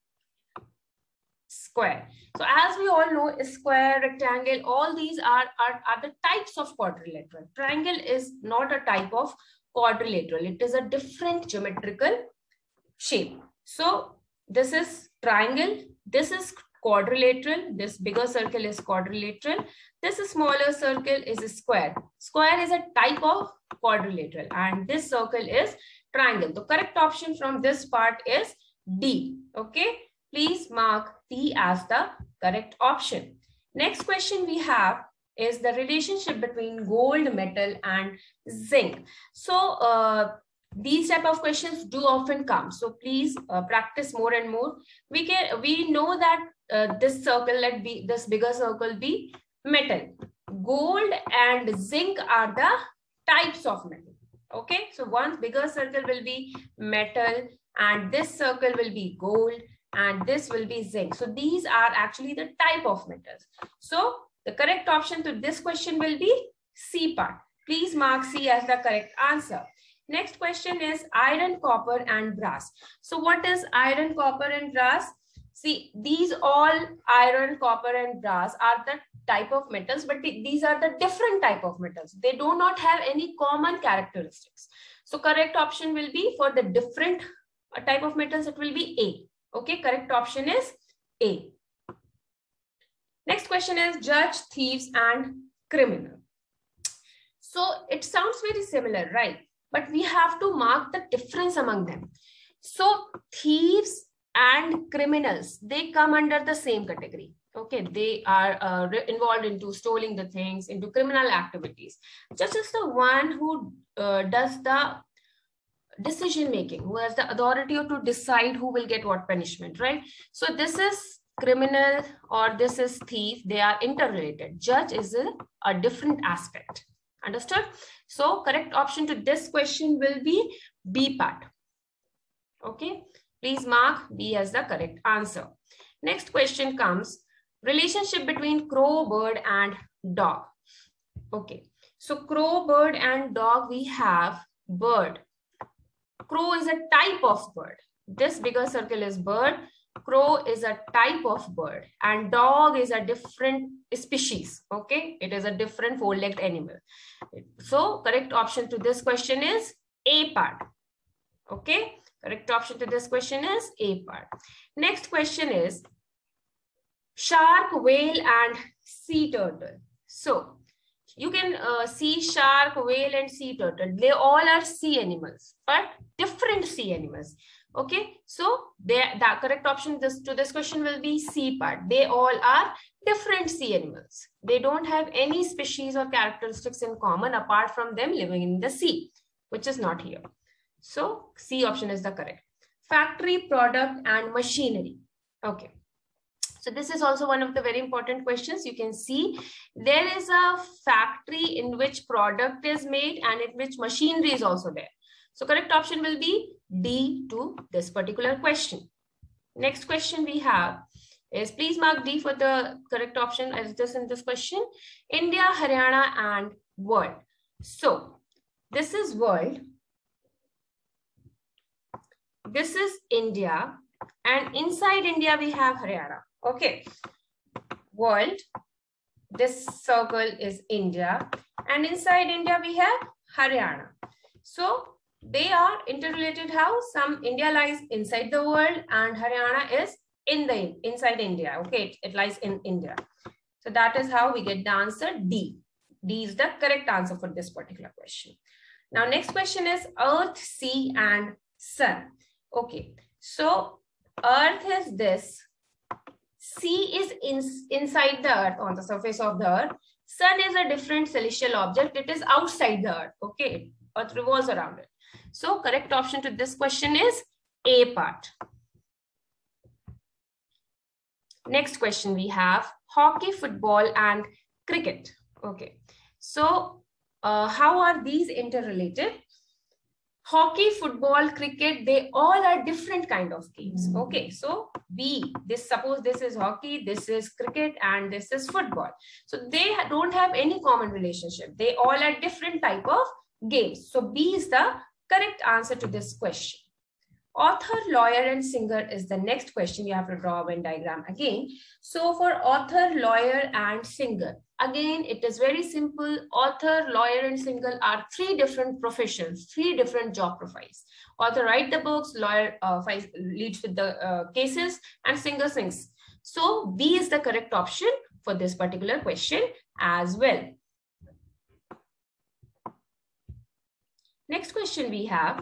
square. So as we all know, square, rectangle, all these are, are, are the types of quadrilateral. Triangle is not a type of quadrilateral. It is a different geometrical shape. So this is triangle, this is quadrilateral. This bigger circle is quadrilateral. This smaller circle is a square. Square is a type of quadrilateral, and this circle is triangle. The correct option from this part is D. Okay, please mark D as the correct option. Next question we have is the relationship between gold metal and zinc. So uh, these type of questions do often come. So please uh, practice more and more. We can we know that uh, this circle, let be this bigger circle be metal. Gold and zinc are the types of metal. Okay, so one bigger circle will be metal, and this circle will be gold, and this will be zinc. So these are actually the type of metals. So the correct option to this question will be C part. Please mark C as the correct answer. Next question is iron, copper, and brass. So what is iron, copper, and brass? See, these all iron, copper, and brass are the type of metals, but these are the different type of metals. They do not have any common characteristics. So correct option will be for the different type of metals, it will be A. Okay, correct option is A. Next question is judge, thieves, and criminal. So it sounds very similar, right? But we have to mark the difference among them. So thieves and criminals, they come under the same category. Okay, they are uh, involved into stealing the things, into criminal activities. Judge is the one who uh, does the decision making, who has the authority to decide who will get what punishment, right? So this is criminal or this is thief. They are interrelated. Judge is a, a different aspect. Understood? So correct option to this question will be B part. Okay, please mark B as the correct answer. Next question comes relationship between crow, bird, and dog. Okay, so crow, bird, and dog, we have bird. Crow is a type of bird. This bigger circle is bird. Crow is a type of bird, and dog is a different species. Okay, it is a different four-legged animal. So correct option to this question is A part. Okay, correct option to this question is A part. Next question is shark, whale, and sea turtle. So you can uh, see shark, whale, and sea turtle. They all are sea animals, but different sea animals. Okay, so they, the correct option this, to this question will be C part. They all are different sea animals. They don't have any species or characteristics in common apart from them living in the sea, which is not here. So C option is the correct. Factory, product, and machinery. Okay. So this is also one of the very important questions. You can see there is a factory in which product is made and in which machinery is also there. So correct option will be D to this particular question. Next question we have is please mark D for the correct option as this in this question. India, Haryana, and world. So this is world. This is India, and inside India we have Haryana. Okay, world, this circle is India, and inside India we have Haryana. So they are interrelated. How? Some India lies inside the world and Haryana is in the inside India. Okay, it, it lies in India. So that is how we get the answer D. D is the correct answer for this particular question. Now next question is Earth, Sea, and Sun. Okay, so Earth is this. Sea is in, inside the earth, on the surface of the earth. Sun is a different celestial object. It is outside the earth. Okay, earth revolves around it. So correct option to this question is A part. Next question we have hockey, football, and cricket. Okay, so uh, how are these interrelated? Hockey, football, cricket, they all are different kind of games. Okay, so B, this suppose this is hockey, this is cricket, and this is football. So they don't have any common relationship. They all are different type of games. So B is the correct answer to this question. Author, lawyer, and singer is the next question. You have to draw a Venn diagram again. So for author, lawyer, and singer, again, it is very simple. Author, lawyer, and singer are three different professions, three different job profiles. Author writes the books, lawyer uh, leads with the uh, cases, and singer sings. So B is the correct option for this particular question as well. Next question we have.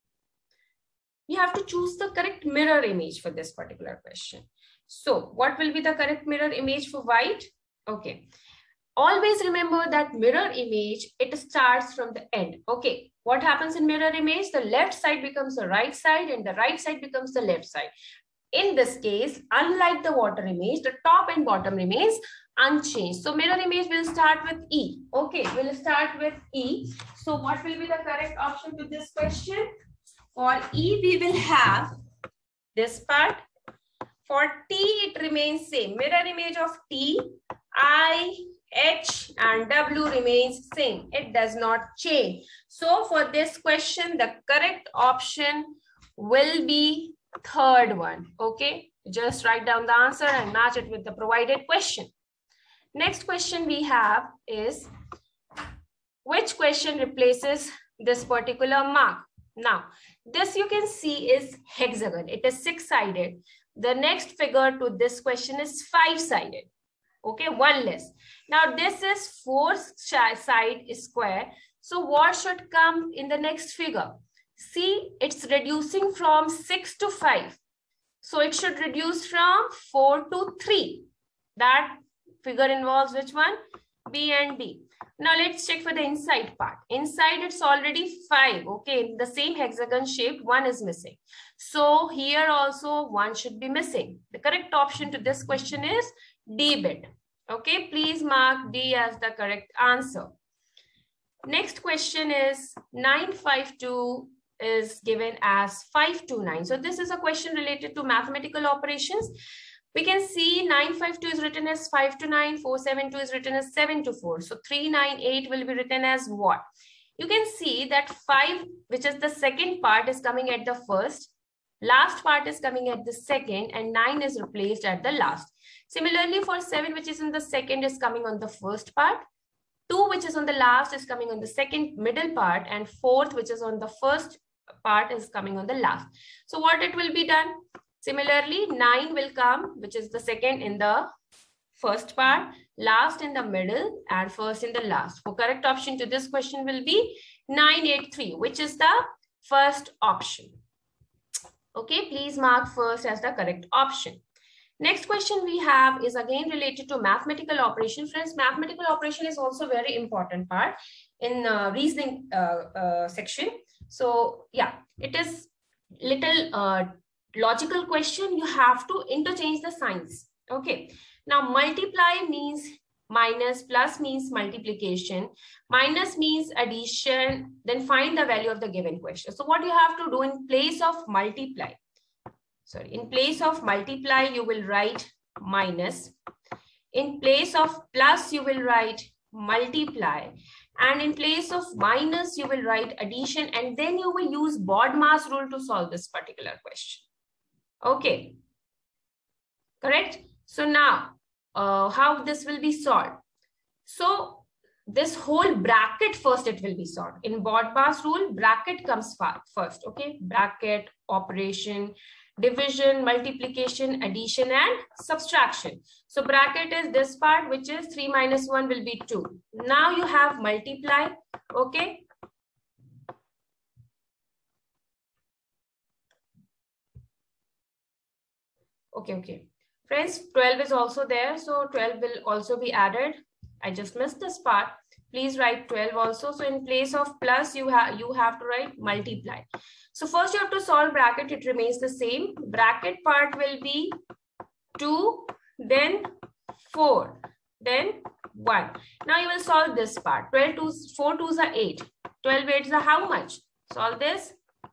We have to choose the correct mirror image for this particular question. So what will be the correct mirror image for white? Okay. Always remember that mirror image, it starts from the end. Okay. What happens in mirror image? The left side becomes the right side and the right side becomes the left side. In this case, unlike the water image, the top and bottom remains unchanged. So mirror image will start with E. Okay, we'll start with E. So what will be the correct option to this question? For E, we will have this part. For T, it remains same. Mirror image of T, I, H and W remains same. It does not change. So for this question, the correct option will be third one. Okay, just write down the answer and match it with the provided question. Next question we have is, which question replaces this particular mark? Now, this you can see is hexagon. It is six-sided. The next figure to this question is five-sided. Okay, one less. Now, this is four-side square. So what should come in the next figure? See, it's reducing from six to five. So it should reduce from four to three. That figure involves which one? B and D. Now let's check for the inside part. Inside it's already five. Okay, the same hexagon shape, one is missing. So here also one should be missing. The correct option to this question is D bit. Okay, please mark D as the correct answer. Next question is nine five two is given as five two nine. So this is a question related to mathematical operations. We can see nine five two is written as five to nine, four seven two is written as seven to four. So three nine eight will be written as what? You can see that five, which is the second part, is coming at the first. Last part is coming at the second and nine is replaced at the last. Similarly for seven, which is in the second, is coming on the first part. two, which is on the last, is coming on the second middle part, and fourth, which is on the first part, is coming on the last. So what it will be done? Similarly, nine will come, which is the second in the first part, last in the middle, and first in the last. For correct option to this question will be nine eight three, which is the first option. Okay, please mark first as the correct option. Next question we have is again related to mathematical operation. Friends, mathematical operation is also very important part in uh, reasoning uh, uh, section. So yeah, it is little uh, logical question. You have to interchange the signs. Okay, now multiply means minus, plus means multiplication, minus means addition, then find the value of the given question. So what you have to do in place of multiply, sorry, in place of multiply, you will write minus. In place of plus, you will write multiply. And in place of minus, you will write addition. And then you will use BODMAS rule to solve this particular question. Okay. Correct? So now, uh, how this will be solved? So this whole bracket first, it will be solved. In BODMAS rule, bracket comes first. Okay. Bracket, operation, division, multiplication, addition, and subtraction. So bracket is this part, which is three minus one will be two. Now you have multiply. Okay. Okay, okay. Friends, twelve is also there. So twelve will also be added. I just missed this part. Please write twelve also. So in place of plus, you have you have to write multiply. So first you have to solve bracket. It remains the same. Bracket part will be two, then four, then one. Now you will solve this part. twelve twos, four twos are eight. twelve eights are how much? Solve this.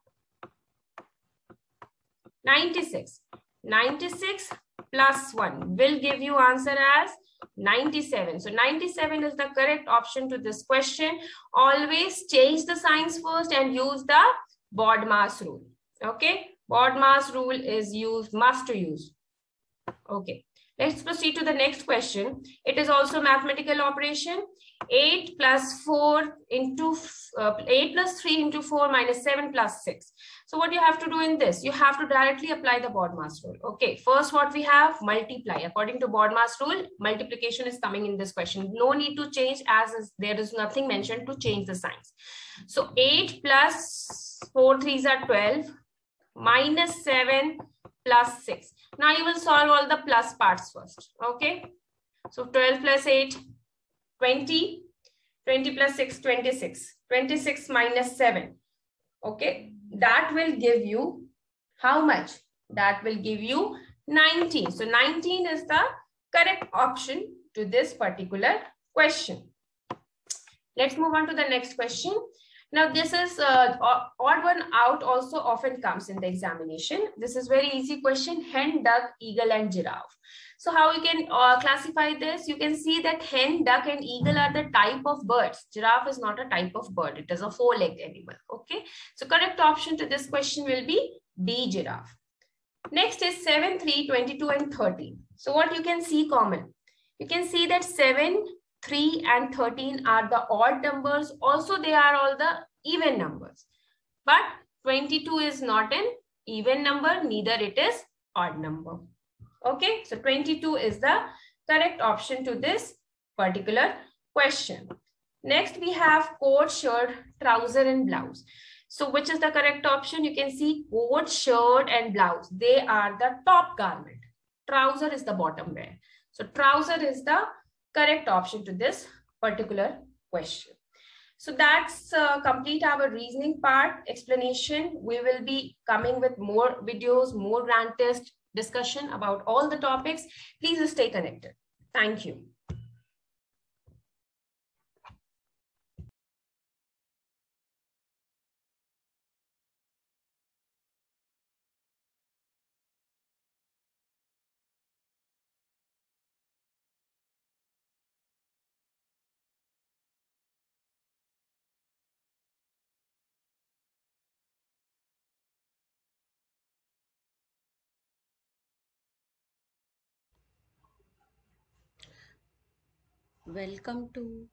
ninety-six. ninety-six plus one will give you answer as ninety-seven. So ninety-seven is the correct option to this question. Always change the signs first and use the BODMAS rule. Okay. BODMAS rule is used, must to use. Okay. Let's proceed to the next question. It is also mathematical operation. eight plus four into uh, eight plus three into four minus seven plus six. So what you have to do in this, you have to directly apply the BODMAS rule. Okay, first what we have, multiply. According to BODMAS rule, multiplication is coming in this question. No need to change, as is, there is nothing mentioned to change the signs. So eight plus four threes are twelve, minus seven plus six. Now you will solve all the plus parts first. Okay, so twelve plus eight, twenty. twenty plus six, twenty-six. twenty-six minus seven. Okay, that will give you how much? That will give you nineteen. So nineteen is the correct option to this particular question. Let's move on to the next question. Now this is uh, odd one out also often comes in the examination. This is very easy question: hen, duck, eagle, and giraffe. So how you can uh, classify this? You can see that hen, duck, and eagle are the type of birds. Giraffe is not a type of bird. It is a four-legged animal. Okay. So correct option to this question will be D, giraffe. Next is seven, three, twenty-two, and thirteen. So what you can see common? You can see that seven, three, and thirteen are the odd numbers. Also, they are all the even numbers. But twenty-two is not an even number, neither it is odd number. Okay, so twenty-two is the correct option to this particular question. Next, we have coat, shirt, trouser, and blouse. So which is the correct option? You can see coat, shirt, and blouse. They are the top garment. Trouser is the bottom wear. So trouser is the correct option to this particular question. So that's uh, complete our reasoning part explanation. We will be coming with more videos, more grand test discussion about all the topics. Please stay connected. Thank you. Welcome to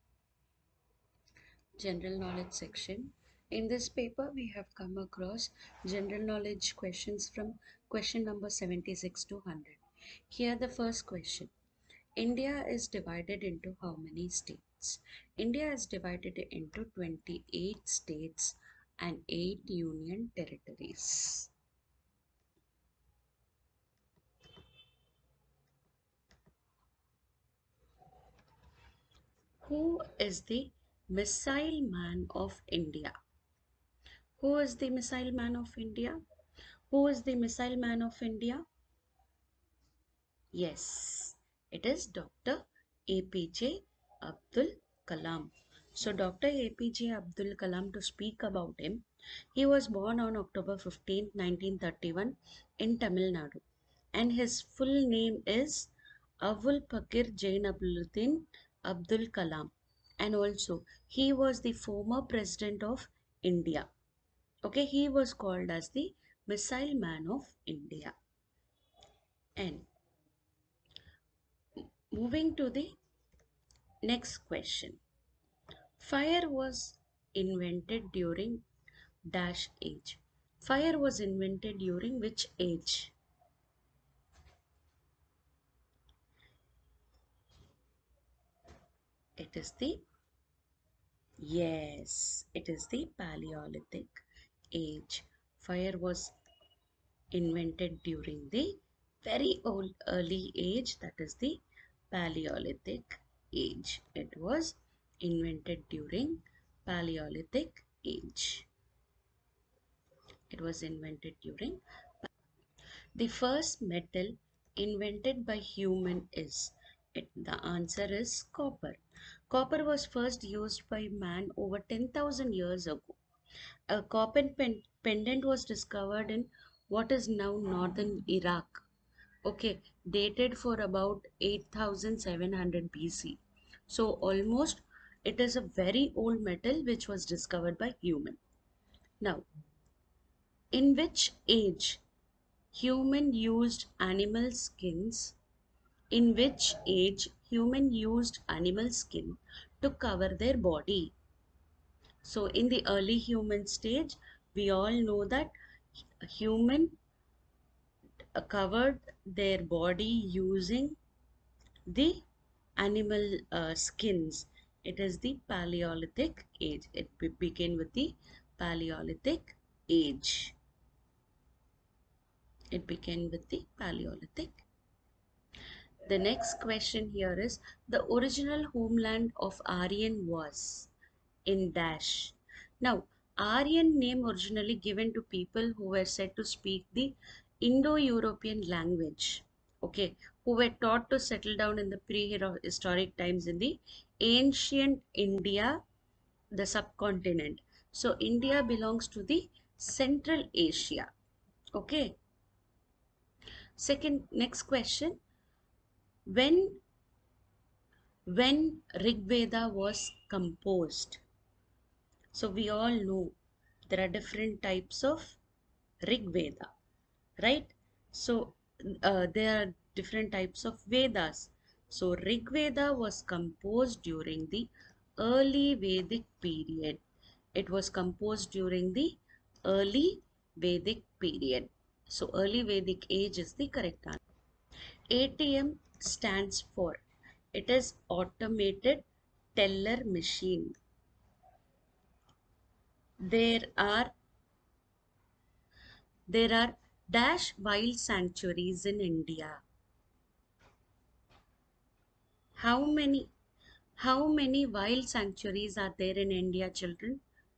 general knowledge section. In this paper we have come across general knowledge questions from question number seventy-six to one hundred. Here the first question. India is divided into how many states? India is divided into twenty-eight states and eight union territories. Who is the Missile Man of India? Who is the Missile Man of India? Who is the Missile Man of India? Yes, it is Doctor A P J Abdul Kalam. So Doctor A P J Abdul Kalam, to speak about him, he was born on October fifteenth, nineteen thirty-one in Tamil Nadu, and his full name is Avul Pakir Jainabuluddin Abdul Kalam, and also he was the former president of India. Okay, he was called as the Missile Man of India. And moving to the next question. Fire was invented during dash age. Fire was invented during which age? It is the, yes, it is the Paleolithic age. Fire was invented during the very old early age, that is the Paleolithic age. It was invented during Paleolithic age. It was invented during. The first metal invented by human is, it, the answer is copper. Copper was first used by man over ten thousand years ago. A copper pen, pendant was discovered in what is now northern Iraq. Okay, dated for about eight thousand seven hundred B C. So almost it is a very old metal which was discovered by human. Now, in which age human used animal skins? In which age human used animal skin to cover their body? So in the early human stage, We all know that human covered their body using the animal uh, skins. It is the Paleolithic age. It be began with the Paleolithic age. It began with the Paleolithic. The next question here is, the original homeland of Aryan was in dash. Now, Aryan name originally given to people who were said to speak the Indo-European language, okay, who were taught to settle down in the prehistoric times in the ancient India, the subcontinent. So, India belongs to the Central Asia, okay. Second, next question, when when Rig Veda was composed. So we all know there are different types of Rig Veda, right? So uh, there are different types of Vedas. So Rig Veda was composed during the early Vedic period. It was composed during the early Vedic period. So early Vedic age is the correct answer. A T M stands for, it is automated teller machine. There are there are dash wild sanctuaries in India. How many how many wild sanctuaries are there in India, children?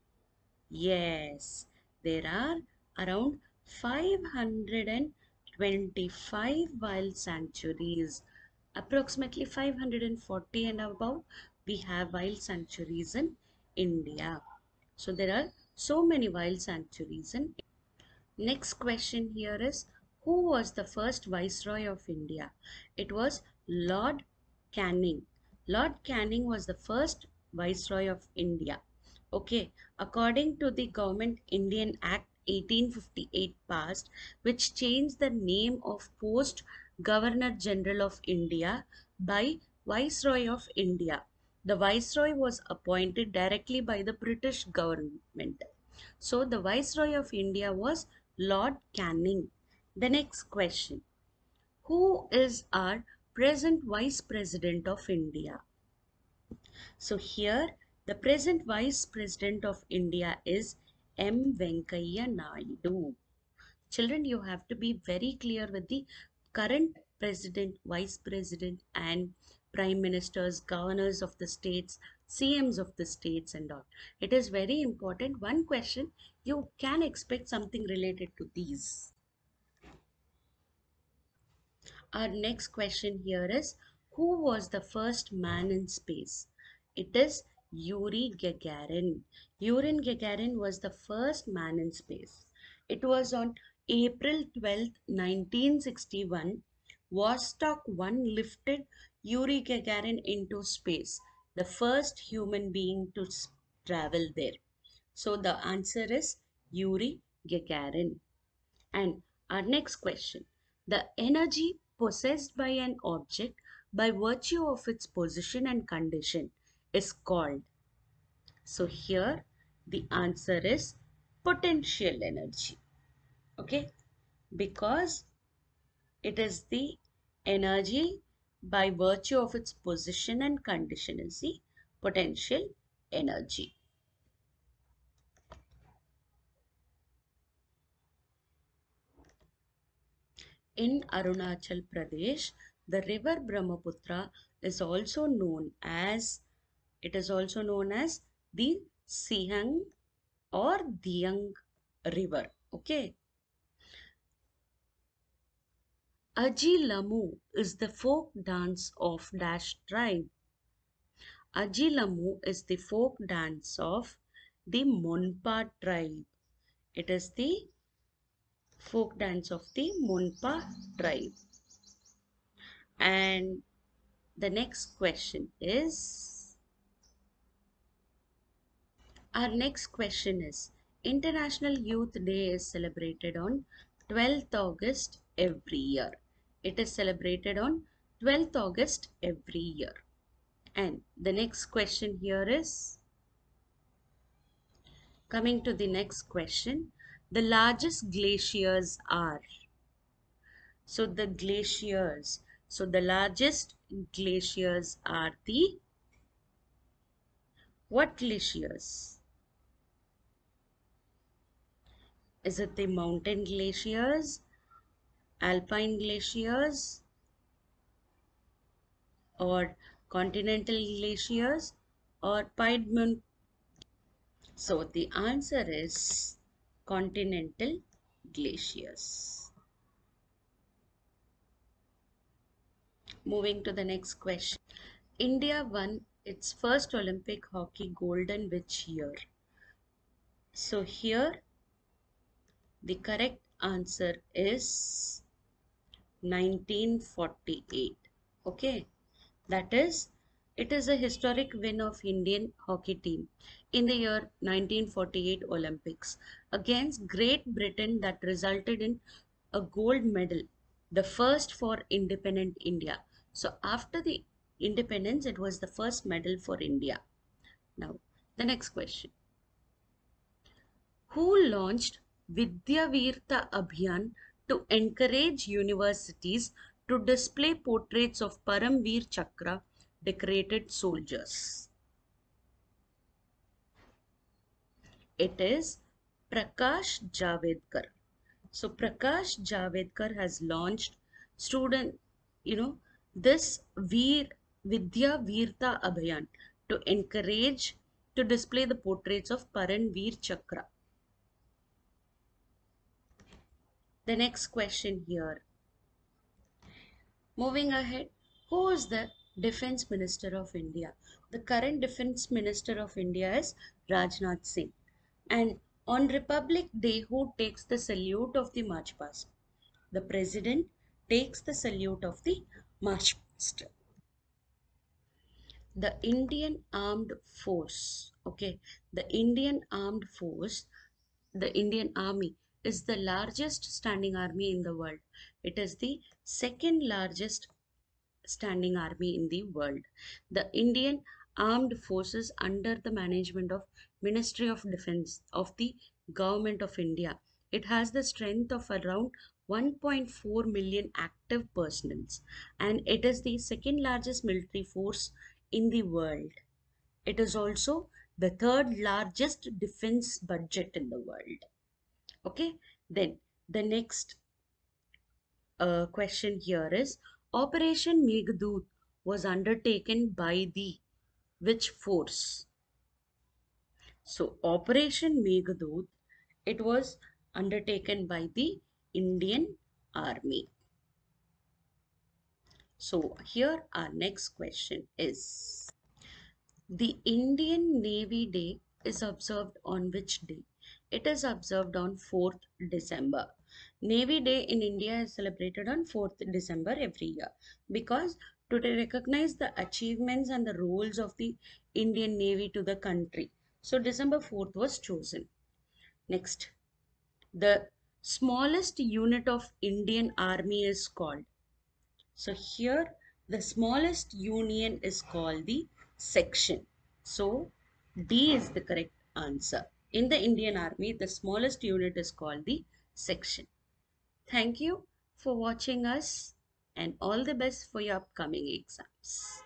Yes, there are around five hundred twenty-five wild sanctuaries. Approximately five hundred forty and above we have wild sanctuaries in India. So there are so many wild sanctuaries in India. Next question here is, who was the first Viceroy of India? It was Lord Canning. Lord Canning was the first Viceroy of India. Okay, according to the Government Indian Act eighteen fifty-eight passed, which changed the name of post Governor General of India by Viceroy of India. The Viceroy was appointed directly by the British government. So the Viceroy of India was Lord Canning. The next question, who is our present Vice President of India? So here the present Vice President of India is M. Venkaiah Naidu. Children, you have to be very clear with the current President, Vice President and Prime Ministers, Governors of the states, C Ms of the states and all. It is very important. One question, you can expect something related to these. Our next question here is, who was the first man in space? It is Yuri Gagarin. Yuri Gagarin was the first man in space. It was on April twelfth, nineteen sixty-one, Vostok one lifted Yuri Gagarin into space, the first human being to travel there. So the answer is Yuri Gagarin. And our next question, the energy possessed by an object by virtue of its position and condition is called. So here the answer is potential energy. Okay, because it is the energy by virtue of its position and condition is the potential energy. In Arunachal Pradesh, the river Brahmaputra is also known as, it is also known as the Sihang or Diang river. Okay. Aji Lamu is the folk dance of Dash tribe. Aji Lamu is the folk dance of the Monpa tribe. It is the folk dance of the Monpa tribe. And the next question is, our next question is, International Youth Day is celebrated on twelfth August every year. It is celebrated on twelfth August every year. And the next question here is, Coming to the next question, the largest glaciers are. So the glaciers, so the largest glaciers are the what glaciers? Is it the mountain glaciers, alpine glaciers, or continental glaciers, or Piedmont? So the answer is continental glaciers. Moving to the next question. India won its first Olympic hockey gold in which year? So here the correct answer is nineteen forty-eight. Okay, that is, it is a historic win of Indian hockey team in the year nineteen forty-eight Olympics against Great Britain that resulted in a gold medal, the first for independent India. So after the independence, it was the first medal for India. Now, the next question. Who launched Vidya Virta Abhiyan to encourage universities to display portraits of Paramveer Chakra decorated soldiers? It is Prakash Javadekar. So Prakash Javadekar has launched student, you know, this Veer Vidya Virta Abhiyan to encourage to display the portraits of Paramveer Chakra. The next question here. Moving ahead, who is the Defense Minister of India? The current Defense Minister of India is Rajnath Singh. And on Republic Day, who takes the salute of the March Past? The President takes the salute of the March Past. The Indian Armed Force, okay, the Indian Armed Force, the Indian Army is the largest standing army in the world. It is the second largest standing army in the world. The Indian Armed Forces under the management of Ministry of Defense of the Government of India. It has the strength of around one point four million active personnel, and it is the second largest military force in the world. It is also the third largest defense budget in the world. Okay, then the next uh, question here is Operation Meghdoot was undertaken by the which force? So Operation Meghdoot, it was undertaken by the Indian Army. So here our next question is the Indian Navy Day is observed on which day? It is observed on fourth December. Navy Day in India is celebrated on fourth December every year because to recognize the achievements and the roles of the Indian Navy to the country. So December fourth was chosen. Next, the smallest unit of Indian Army is called. So here the smallest union is called the section. So D is the correct answer. In the Indian Army, the smallest unit is called the section. Thank you for watching us and all the best for your upcoming exams.